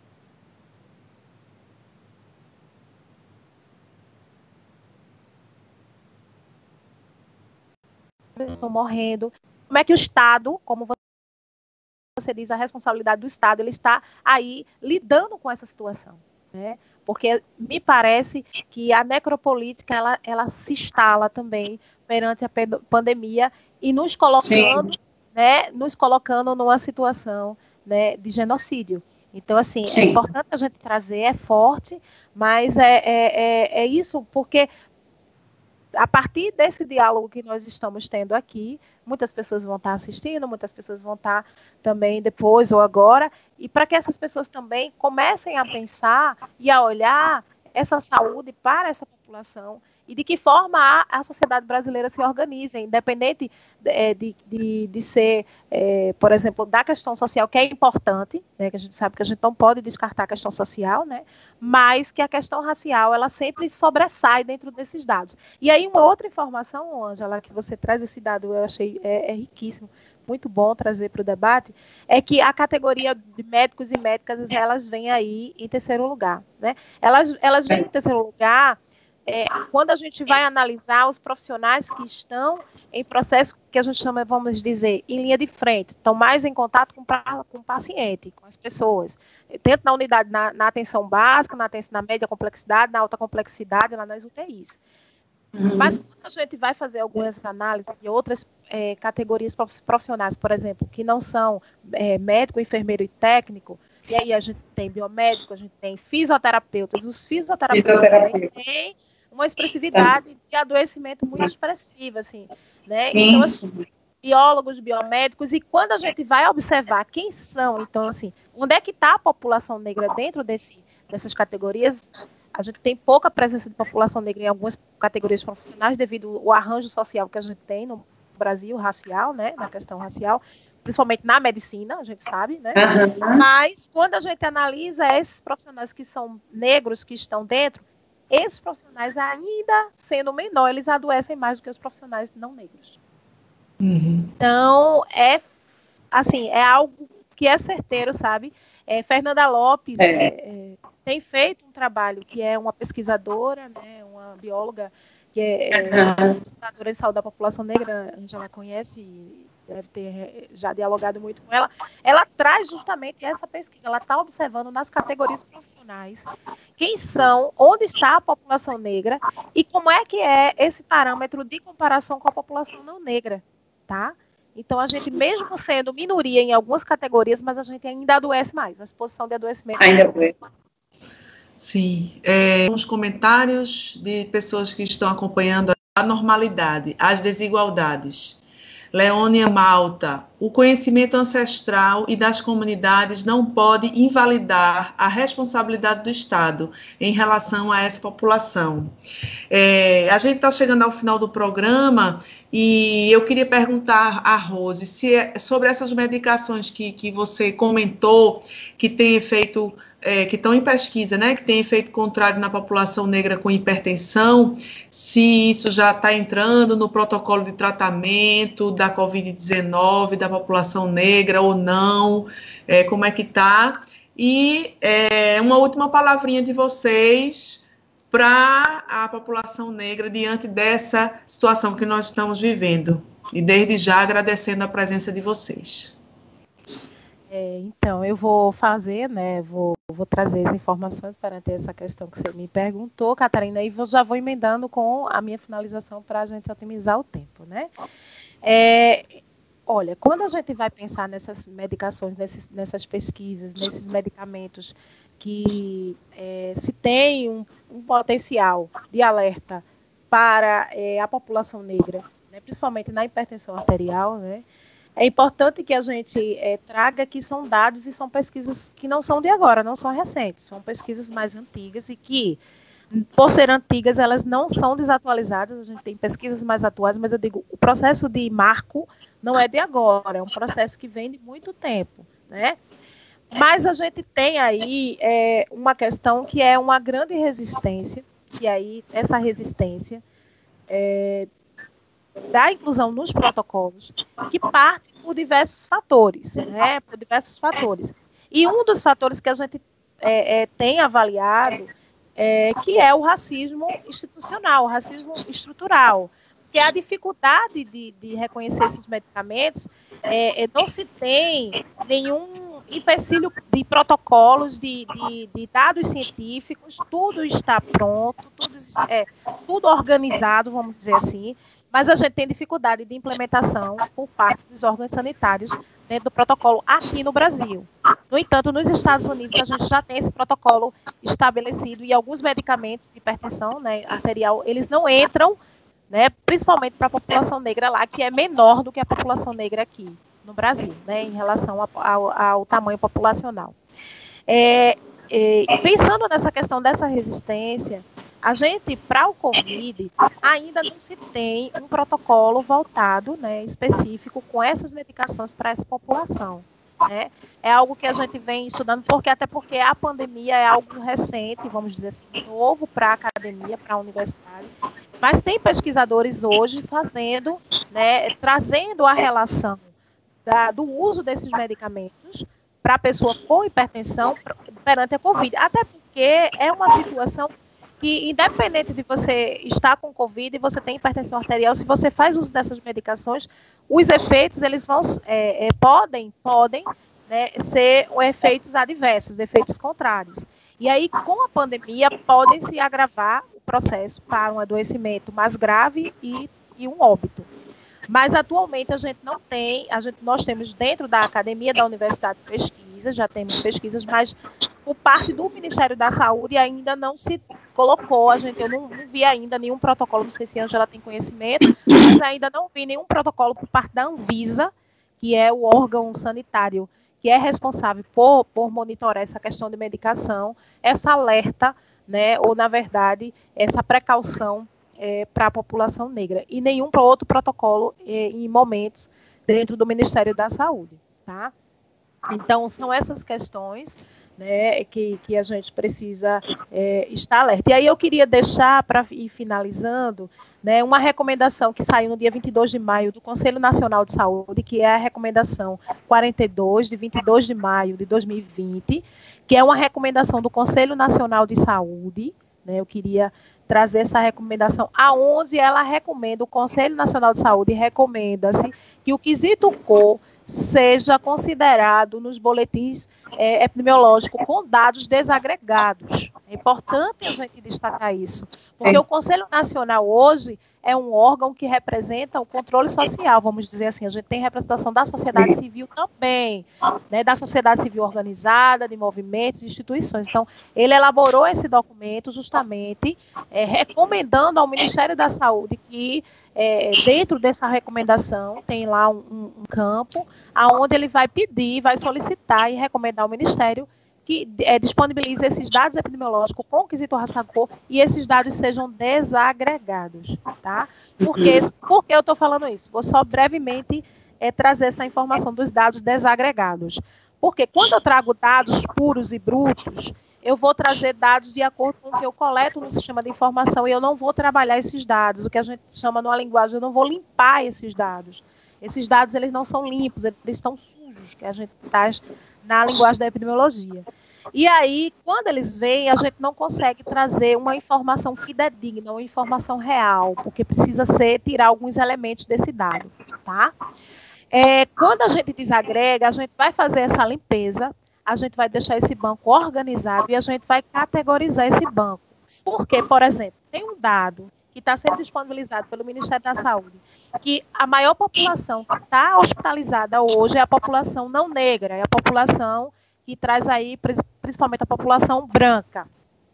estão morrendo, como é que o Estado, como você diz, a responsabilidade do Estado, ele está aí lidando com essa situação, né? Porque me parece que a necropolítica, ela, ela se instala também perante a pandemia e nos colocando, né, nos colocando numa situação, né, de genocídio. Então, assim, Sim. é importante a gente trazer, é forte, mas é, é, é, é isso, porque a partir desse diálogo que nós estamos tendo aqui, muitas pessoas vão estar assistindo, muitas pessoas vão estar também depois ou agora, e para que essas pessoas também comecem a pensar e a olhar essa saúde para essa população e de que forma a, a sociedade brasileira se organiza, independente de, de, de, de ser, é, por exemplo, da questão social, que é importante, né, que a gente sabe que a gente não pode descartar a questão social, né, mas que a questão racial, ela sempre sobressai dentro desses dados. E aí, uma outra informação, Ângela, que você traz esse dado, eu achei é, é riquíssimo, muito bom trazer para o debate, é que a categoria de médicos e médicas, elas vêm aí em terceiro lugar, né? Elas, elas vêm em terceiro lugar é, quando a gente vai analisar os profissionais que estão em processo que a gente chama, vamos dizer, em linha de frente, estão mais em contato com, com o paciente, com as pessoas, tanto na unidade, na, na atenção básica, na, atenção, na média complexidade, na alta complexidade, lá nas U T Is. Uhum. Mas quando a gente vai fazer algumas análises de outras é, categorias profissionais, por exemplo, que não são é, médico, enfermeiro e técnico, e aí a gente tem biomédico, a gente tem fisioterapeutas, os fisioterapeutas também têm uma expressividade de adoecimento muito expressiva, assim, né? Sim, então, assim, biólogos, biomédicos, e quando a gente vai observar quem são, então, assim, onde é que está a população negra dentro desse, dessas categorias, a gente tem pouca presença de população negra em algumas categorias profissionais devido ao arranjo social que a gente tem no Brasil, racial, né, na questão racial, principalmente na medicina, a gente sabe, né? Uhum. Mas quando a gente analisa esses profissionais que são negros, que estão dentro, esses profissionais, ainda sendo menor, eles adoecem mais do que os profissionais não negros. Uhum. Então, é assim, é algo que é certeiro, sabe? É, Fernanda Lopes é. É, tem feito um trabalho que é uma pesquisadora, né, uma bióloga, que é, é pesquisadora em saúde da população negra, a gente já conhece e deve ter já dialogado muito com ela. Ela traz justamente essa pesquisa, ela está observando nas categorias profissionais quem são, onde está a população negra e como é que é esse parâmetro de comparação com a população não negra, tá? Então, a gente, mesmo sendo minoria em algumas categorias, mas a gente ainda adoece mais. A exposição de adoecimento. Ainda adoece. Sim. É, uns comentários de pessoas que estão acompanhando a normalidade, as desigualdades. Leônia Malta, o conhecimento ancestral e das comunidades não pode invalidar a responsabilidade do Estado em relação a essa população. É, a gente está chegando ao final do programa e eu queria perguntar a Rose se é, sobre essas medicações que, que você comentou, que tem efeito, é, que estão em pesquisa, né, que tem efeito contrário na população negra com hipertensão, se isso já está entrando no protocolo de tratamento da covid dezenove, da população negra ou não, é, como é que está. E é, uma última palavrinha de vocês para a população negra diante dessa situação que nós estamos vivendo. E desde já agradecendo a presença de vocês. É, então, eu vou fazer, né, vou, vou trazer as informações para ter essa questão que você me perguntou, Catarina, e já vou emendando com a minha finalização para a gente otimizar o tempo, né? É, olha, quando a gente vai pensar nessas medicações, nesses, nessas pesquisas, nesses medicamentos que é, se tem um, um potencial de alerta para é, a população negra, né, principalmente na hipertensão arterial, né, é importante que a gente é, traga que são dados e são pesquisas que não são de agora, não são recentes, são pesquisas mais antigas e que, por ser antigas, elas não são desatualizadas, a gente tem pesquisas mais atuais, mas eu digo, o processo de marco não é de agora, é um processo que vem de muito tempo, né? Mas a gente tem aí é, uma questão que é uma grande resistência, e aí essa resistência é, da inclusão nos protocolos, que parte por diversos fatores, né? Por diversos fatores. E um dos fatores que a gente é, é, tem avaliado é, que é o racismo institucional, o racismo estrutural, que é a dificuldade de, de reconhecer esses medicamentos, é, é, não se tem nenhum empecilho de protocolos, de, de, de dados científicos, tudo está pronto, tudo, é, tudo organizado, vamos dizer assim, mas a gente tem dificuldade de implementação por parte dos órgãos sanitários dentro do protocolo aqui no Brasil. No entanto, nos Estados Unidos, a gente já tem esse protocolo estabelecido e alguns medicamentos de hipertensão, né, arterial, eles não entram, né, principalmente para a população negra lá, que é menor do que a população negra aqui no Brasil, né, em relação a, ao, ao tamanho populacional. É, é, pensando nessa questão dessa resistência, a gente, para o Covid, ainda não se tem um protocolo voltado, né, específico com essas medicações para essa população. Né? É algo que a gente vem estudando, porque até porque a pandemia é algo recente, vamos dizer assim, novo para a academia, para a universidade, mas tem pesquisadores hoje fazendo, né, trazendo a relação da, do uso desses medicamentos para a pessoa com hipertensão perante a Covid, até porque é uma situação que, independente de você estar com Covid e você tem hipertensão arterial, se você faz uso dessas medicações, os efeitos, eles vão, é, é, podem, podem né, ser efeitos adversos, efeitos contrários. E aí, com a pandemia, podem se agravar processo para um adoecimento mais grave e, e um óbito. Mas, atualmente, a gente não tem, a gente, nós temos dentro da academia da universidade pesquisas, já temos pesquisas, mas por parte do Ministério da Saúde ainda não se colocou, a gente, eu não, não vi ainda nenhum protocolo, não sei se a Ângela tem conhecimento, mas ainda não vi nenhum protocolo por parte da Anvisa, que é o órgão sanitário que é responsável por, por monitorar essa questão de medicação, essa alerta, né, ou, na verdade, essa precaução É, para a população negra, e nenhum outro protocolo é, em momentos dentro do Ministério da Saúde, tá? Então, são essas questões, né, que, que a gente precisa é, estar alerta. E aí eu queria deixar, para ir finalizando, né, uma recomendação que saiu no dia vinte e dois de maio do Conselho Nacional de Saúde, que é a recomendação quarenta e dois, de vinte e dois de maio de dois mil e vinte, que é uma recomendação do Conselho Nacional de Saúde, né, eu queria trazer essa recomendação, aonde ela recomenda, o Conselho Nacional de Saúde recomenda-se que o quesito cor seja considerado nos boletins é, epidemiológicos com dados desagregados. É importante a gente destacar isso, porque é. o Conselho Nacional hoje é um órgão que representa o controle social, vamos dizer assim, a gente tem representação da sociedade civil também, né, da sociedade civil organizada, de movimentos, de instituições. Então, ele elaborou esse documento justamente é, recomendando ao Ministério da Saúde que, é, dentro dessa recomendação, tem lá um, um campo onde ele vai pedir, vai solicitar e recomendar ao Ministério que é, disponibilize esses dados epidemiológicos com o quesito raça-cor e esses dados sejam desagregados, tá? Porque, por que eu estou falando isso? Vou só brevemente é, trazer essa informação dos dados desagregados. Porque quando eu trago dados puros e brutos, eu vou trazer dados de acordo com o que eu coleto no sistema de informação e eu não vou trabalhar esses dados, o que a gente chama numa linguagem, eu não vou limpar esses dados. Esses dados, eles não são limpos, eles estão sujos, que a gente traz na linguagem da epidemiologia. E aí, quando eles vêm, a gente não consegue trazer uma informação fidedigna, uma informação real, porque precisa ser, tirar alguns elementos desse dado, tá? É, quando a gente desagrega, a gente vai fazer essa limpeza, a gente vai deixar esse banco organizado e a gente vai categorizar esse banco. Porque, por exemplo, tem um dado que está sendo disponibilizado pelo Ministério da Saúde, que a maior população que está hospitalizada hoje é a população não negra, é a população que traz aí, principalmente a população branca,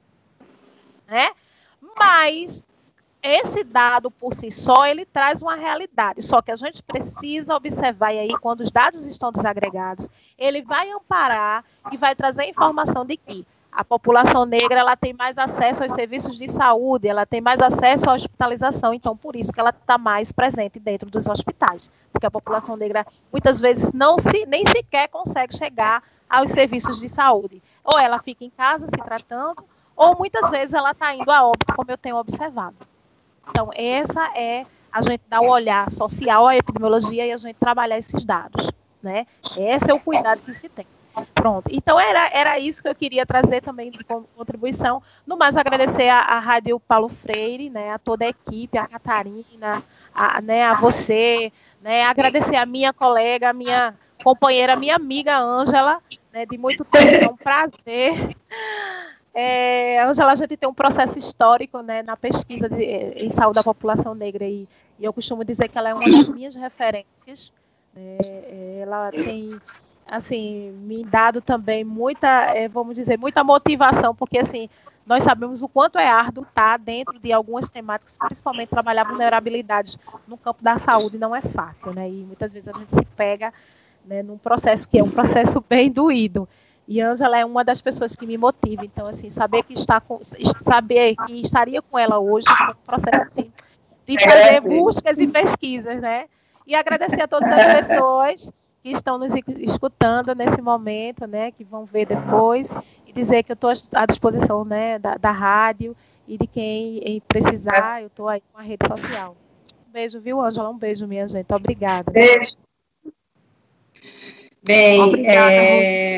né? Mas esse dado por si só, ele traz uma realidade, só que a gente precisa observar, e aí quando os dados estão desagregados, ele vai amparar e vai trazer informação de que a população negra, ela tem mais acesso aos serviços de saúde, ela tem mais acesso à hospitalização, então por isso que ela está mais presente dentro dos hospitais, porque a população negra muitas vezes não se, nem sequer consegue chegar aos serviços de saúde, ou ela fica em casa se tratando, ou muitas vezes ela está indo a óbito, como eu tenho observado. Então essa é a gente dar o olhar social à epidemiologia e a gente trabalhar esses dados, né? Esse é o cuidado que se tem. Pronto, então era, era isso que eu queria trazer também de contribuição. No mais, agradecer a, a Rádio Paulo Freire, né, a toda a equipe, a Catarina, a, né, a você, né, agradecer a minha colega, a minha companheira, a minha amiga Ângela, né, de muito tempo, é um prazer. É, Ângela, a gente tem um processo histórico, né, na pesquisa de, em saúde da população negra, e, e eu costumo dizer que ela é uma das minhas referências, né, ela tem, assim, me dado também muita, é, vamos dizer, muita motivação, porque, assim, nós sabemos o quanto é árduo estar dentro de algumas temáticas, principalmente trabalhar vulnerabilidades no campo da saúde não é fácil, né, e muitas vezes a gente se pega, né, num processo que é um processo bem doído. E Ângela é uma das pessoas que me motiva. Então, assim, saber que está com, saber que estaria com ela hoje foi um processo assim, de fazer buscas e pesquisas, né? E agradecer a todas as pessoas que estão nos escutando nesse momento, né? Que vão ver depois, e dizer que eu estou à disposição, né, da, da rádio e de quem precisar, eu estou aí com a rede social. Um beijo, viu, Ângela? Um beijo, minha gente. Obrigada. Beijo. Bem, obrigada, é...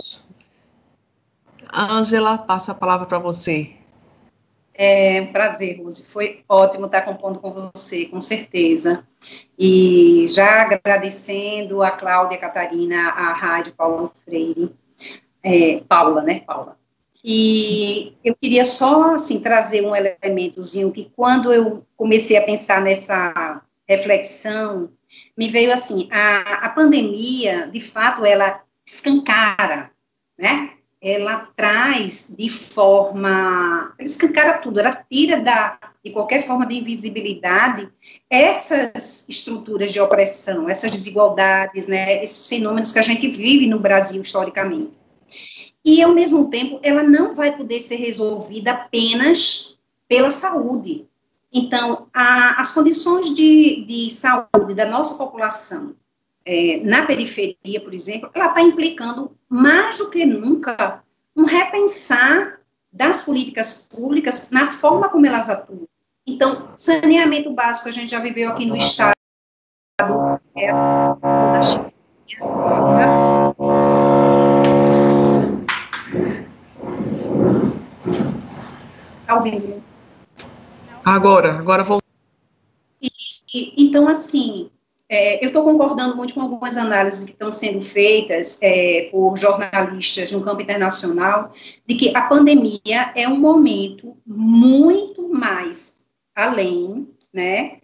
Ângela, passa a palavra para você. É um prazer, Rose. Foi ótimo estar compondo com você, com certeza. E já agradecendo a Cláudia, a Catarina, a Rádio Paulo Freire, é, Paula, né, Paula? E eu queria só, assim, trazer um elementozinho que, quando eu comecei a pensar nessa reflexão, me veio assim, a, a pandemia, de fato, ela escancara, né? Ela traz de forma, ela escancara tudo, ela tira da, de qualquer forma de invisibilidade essas estruturas de opressão, essas desigualdades, né? Esses fenômenos que a gente vive no Brasil historicamente. E, ao mesmo tempo, ela não vai poder ser resolvida apenas pela saúde. Então, a, as condições de, de saúde da nossa população, é, na periferia, por exemplo, ela está implicando, mais do que nunca, um repensar das políticas públicas na forma como elas atuam. Então, saneamento básico, a gente já viveu aqui no Estado, é, da China, Agora, agora vou. E, e, então, assim, é, eu estou concordando muito com algumas análises que estão sendo feitas é, por jornalistas no campo internacional, de que a pandemia é um momento muito mais além, né,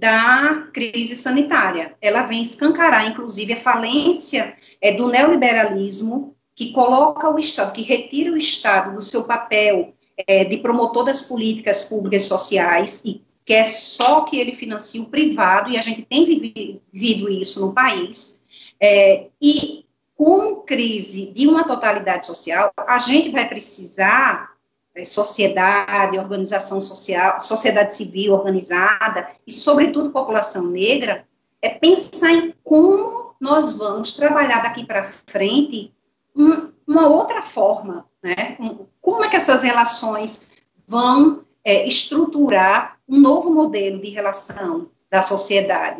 da crise sanitária. Ela vem escancarar, inclusive, a falência é, do neoliberalismo, que coloca o Estado, que retira o Estado do seu papel é, de promotor das políticas públicas sociais e quer só que ele financie o privado, e a gente tem vivido isso no país, é, e com crise de uma totalidade social, a gente vai precisar, é, sociedade, organização social, sociedade civil organizada, e sobretudo população negra, é pensar em como nós vamos trabalhar daqui para frente um, uma outra forma, né? Um, como é que essas relações vão é, estruturar um novo modelo de relação da sociedade.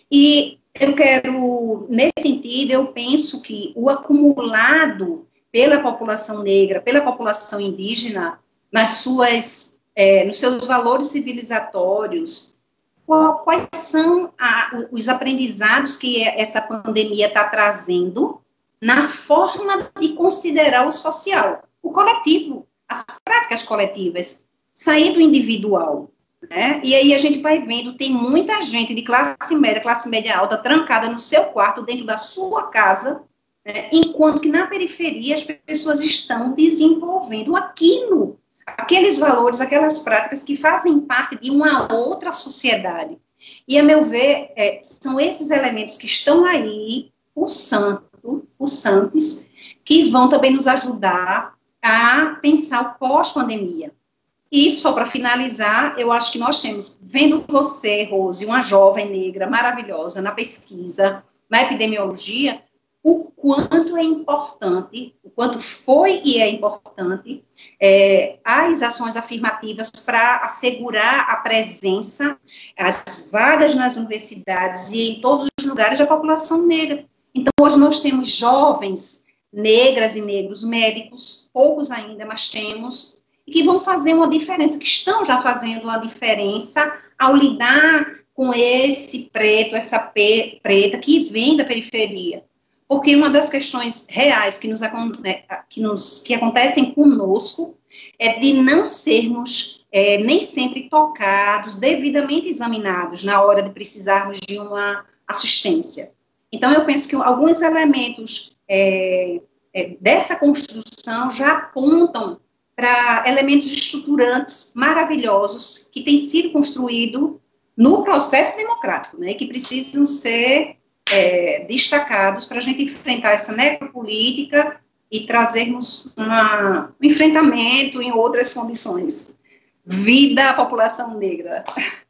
E eu quero, nesse sentido, eu penso que o acumulado pela população negra, pela população indígena, nas suas, é, nos seus valores civilizatórios, qual, quais são a, os aprendizados que essa pandemia está trazendo na forma de considerar o social, o coletivo, as práticas coletivas, sair do individual, né? E aí a gente vai vendo, tem muita gente de classe média, classe média alta, trancada no seu quarto, dentro da sua casa, né? Enquanto que na periferia as pessoas estão desenvolvendo aquilo, aqueles valores, aquelas práticas que fazem parte de uma outra sociedade. E, a meu ver, é, são esses elementos que estão aí, pulsando, pulsantes, que vão também nos ajudar a pensar o pós-pandemia. E só para finalizar, eu acho que nós temos, vendo você, Rose, uma jovem negra maravilhosa na pesquisa, na epidemiologia, o quanto é importante, o quanto foi e é importante é, as ações afirmativas para assegurar a presença, as vagas nas universidades e em todos os lugares da população negra. Então, hoje nós temos jovens negras e negros médicos, poucos ainda, mas temos, que vão fazer uma diferença, que estão já fazendo uma diferença ao lidar com esse preto, essa pe preta que vem da periferia. Porque uma das questões reais que, nos, que, nos, que acontecem conosco é de não sermos é, nem sempre tocados, devidamente examinados na hora de precisarmos de uma assistência. Então, eu penso que alguns elementos é, é, dessa construção já apontam para elementos estruturantes maravilhosos que têm sido construídos no processo democrático, né, que precisam ser é, destacados para a gente enfrentar essa necropolítica e trazermos uma, um enfrentamento em outras condições. Vida à população negra.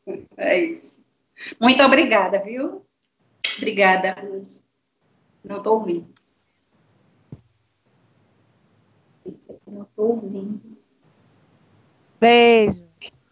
É isso. Muito obrigada, viu? Obrigada. Não estou ouvindo. Não estou ouvindo. Beijo.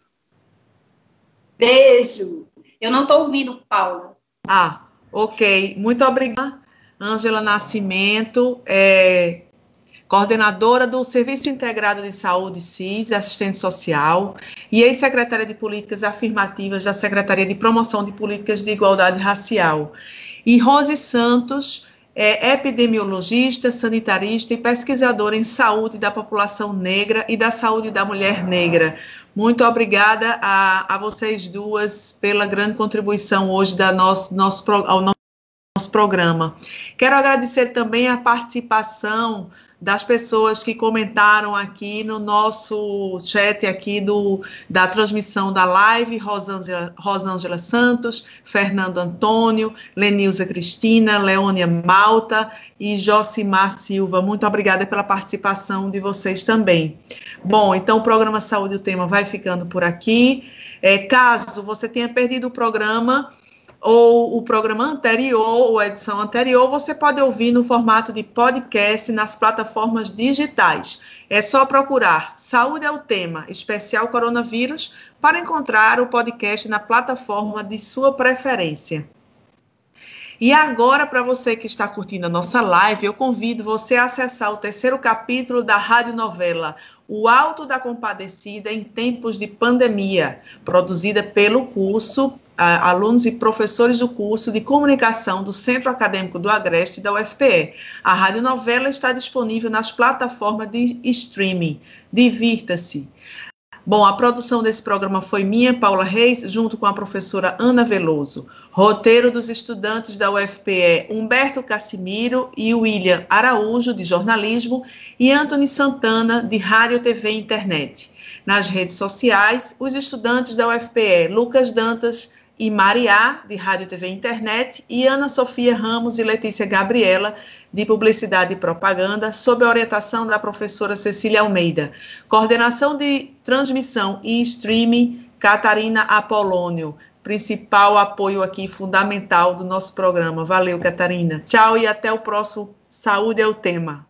Beijo. Eu não estou ouvindo, Paula. Ah, ok. Muito obrigada, Ângela Nascimento, é, coordenadora do Serviço Integrado de Saúde, S I S, assistente social, e ex-secretária de Políticas Afirmativas da Secretaria de Promoção de Políticas de Igualdade Racial. E Rose Santos, é epidemiologista, sanitarista e pesquisadora em saúde da população negra e da saúde da mulher negra. Muito obrigada a, a vocês duas pela grande contribuição hoje da nosso, nosso, ao nosso programa. Quero agradecer também a participação das pessoas que comentaram aqui no nosso chat aqui do, da transmissão da live, Rosângela, Rosângela Santos, Fernando Antônio, Lenilza Cristina, Leônia Malta e Josimar Silva. Muito obrigada pela participação de vocês também. Bom, então o programa Saúde, o Tema vai ficando por aqui. É, caso você tenha perdido o programa, ou o programa anterior, ou a edição anterior, você pode ouvir no formato de podcast nas plataformas digitais. É só procurar Saúde é o Tema, especial coronavírus, para encontrar o podcast na plataforma de sua preferência. E agora, para você que está curtindo a nossa live, eu convido você a acessar o terceiro capítulo da radionovela O Alto da Compadecida em Tempos de Pandemia, produzida pelo curso alunos e professores do curso de comunicação do Centro Acadêmico do Agreste da U F P E. A radionovela está disponível nas plataformas de streaming. Divirta-se. Bom, a produção desse programa foi minha, Paula Reis, junto com a professora Ana Veloso. Roteiro dos estudantes da U F P E, Humberto Cassimiro e William Araújo, de jornalismo, e Antony Santana, de rádio, T V e internet. Nas redes sociais, os estudantes da U F P E, Lucas Dantas e Mariá, de rádio, T V e internet, e Ana Sofia Ramos e Letícia Gabriela, de Publicidade e Propaganda, sob a orientação da professora Cecília Almeida. Coordenação de transmissão e streaming, Catarina Apolônio. Principal apoio aqui, fundamental do nosso programa. Valeu, Catarina. Tchau e até o próximo Saúde é o Tema.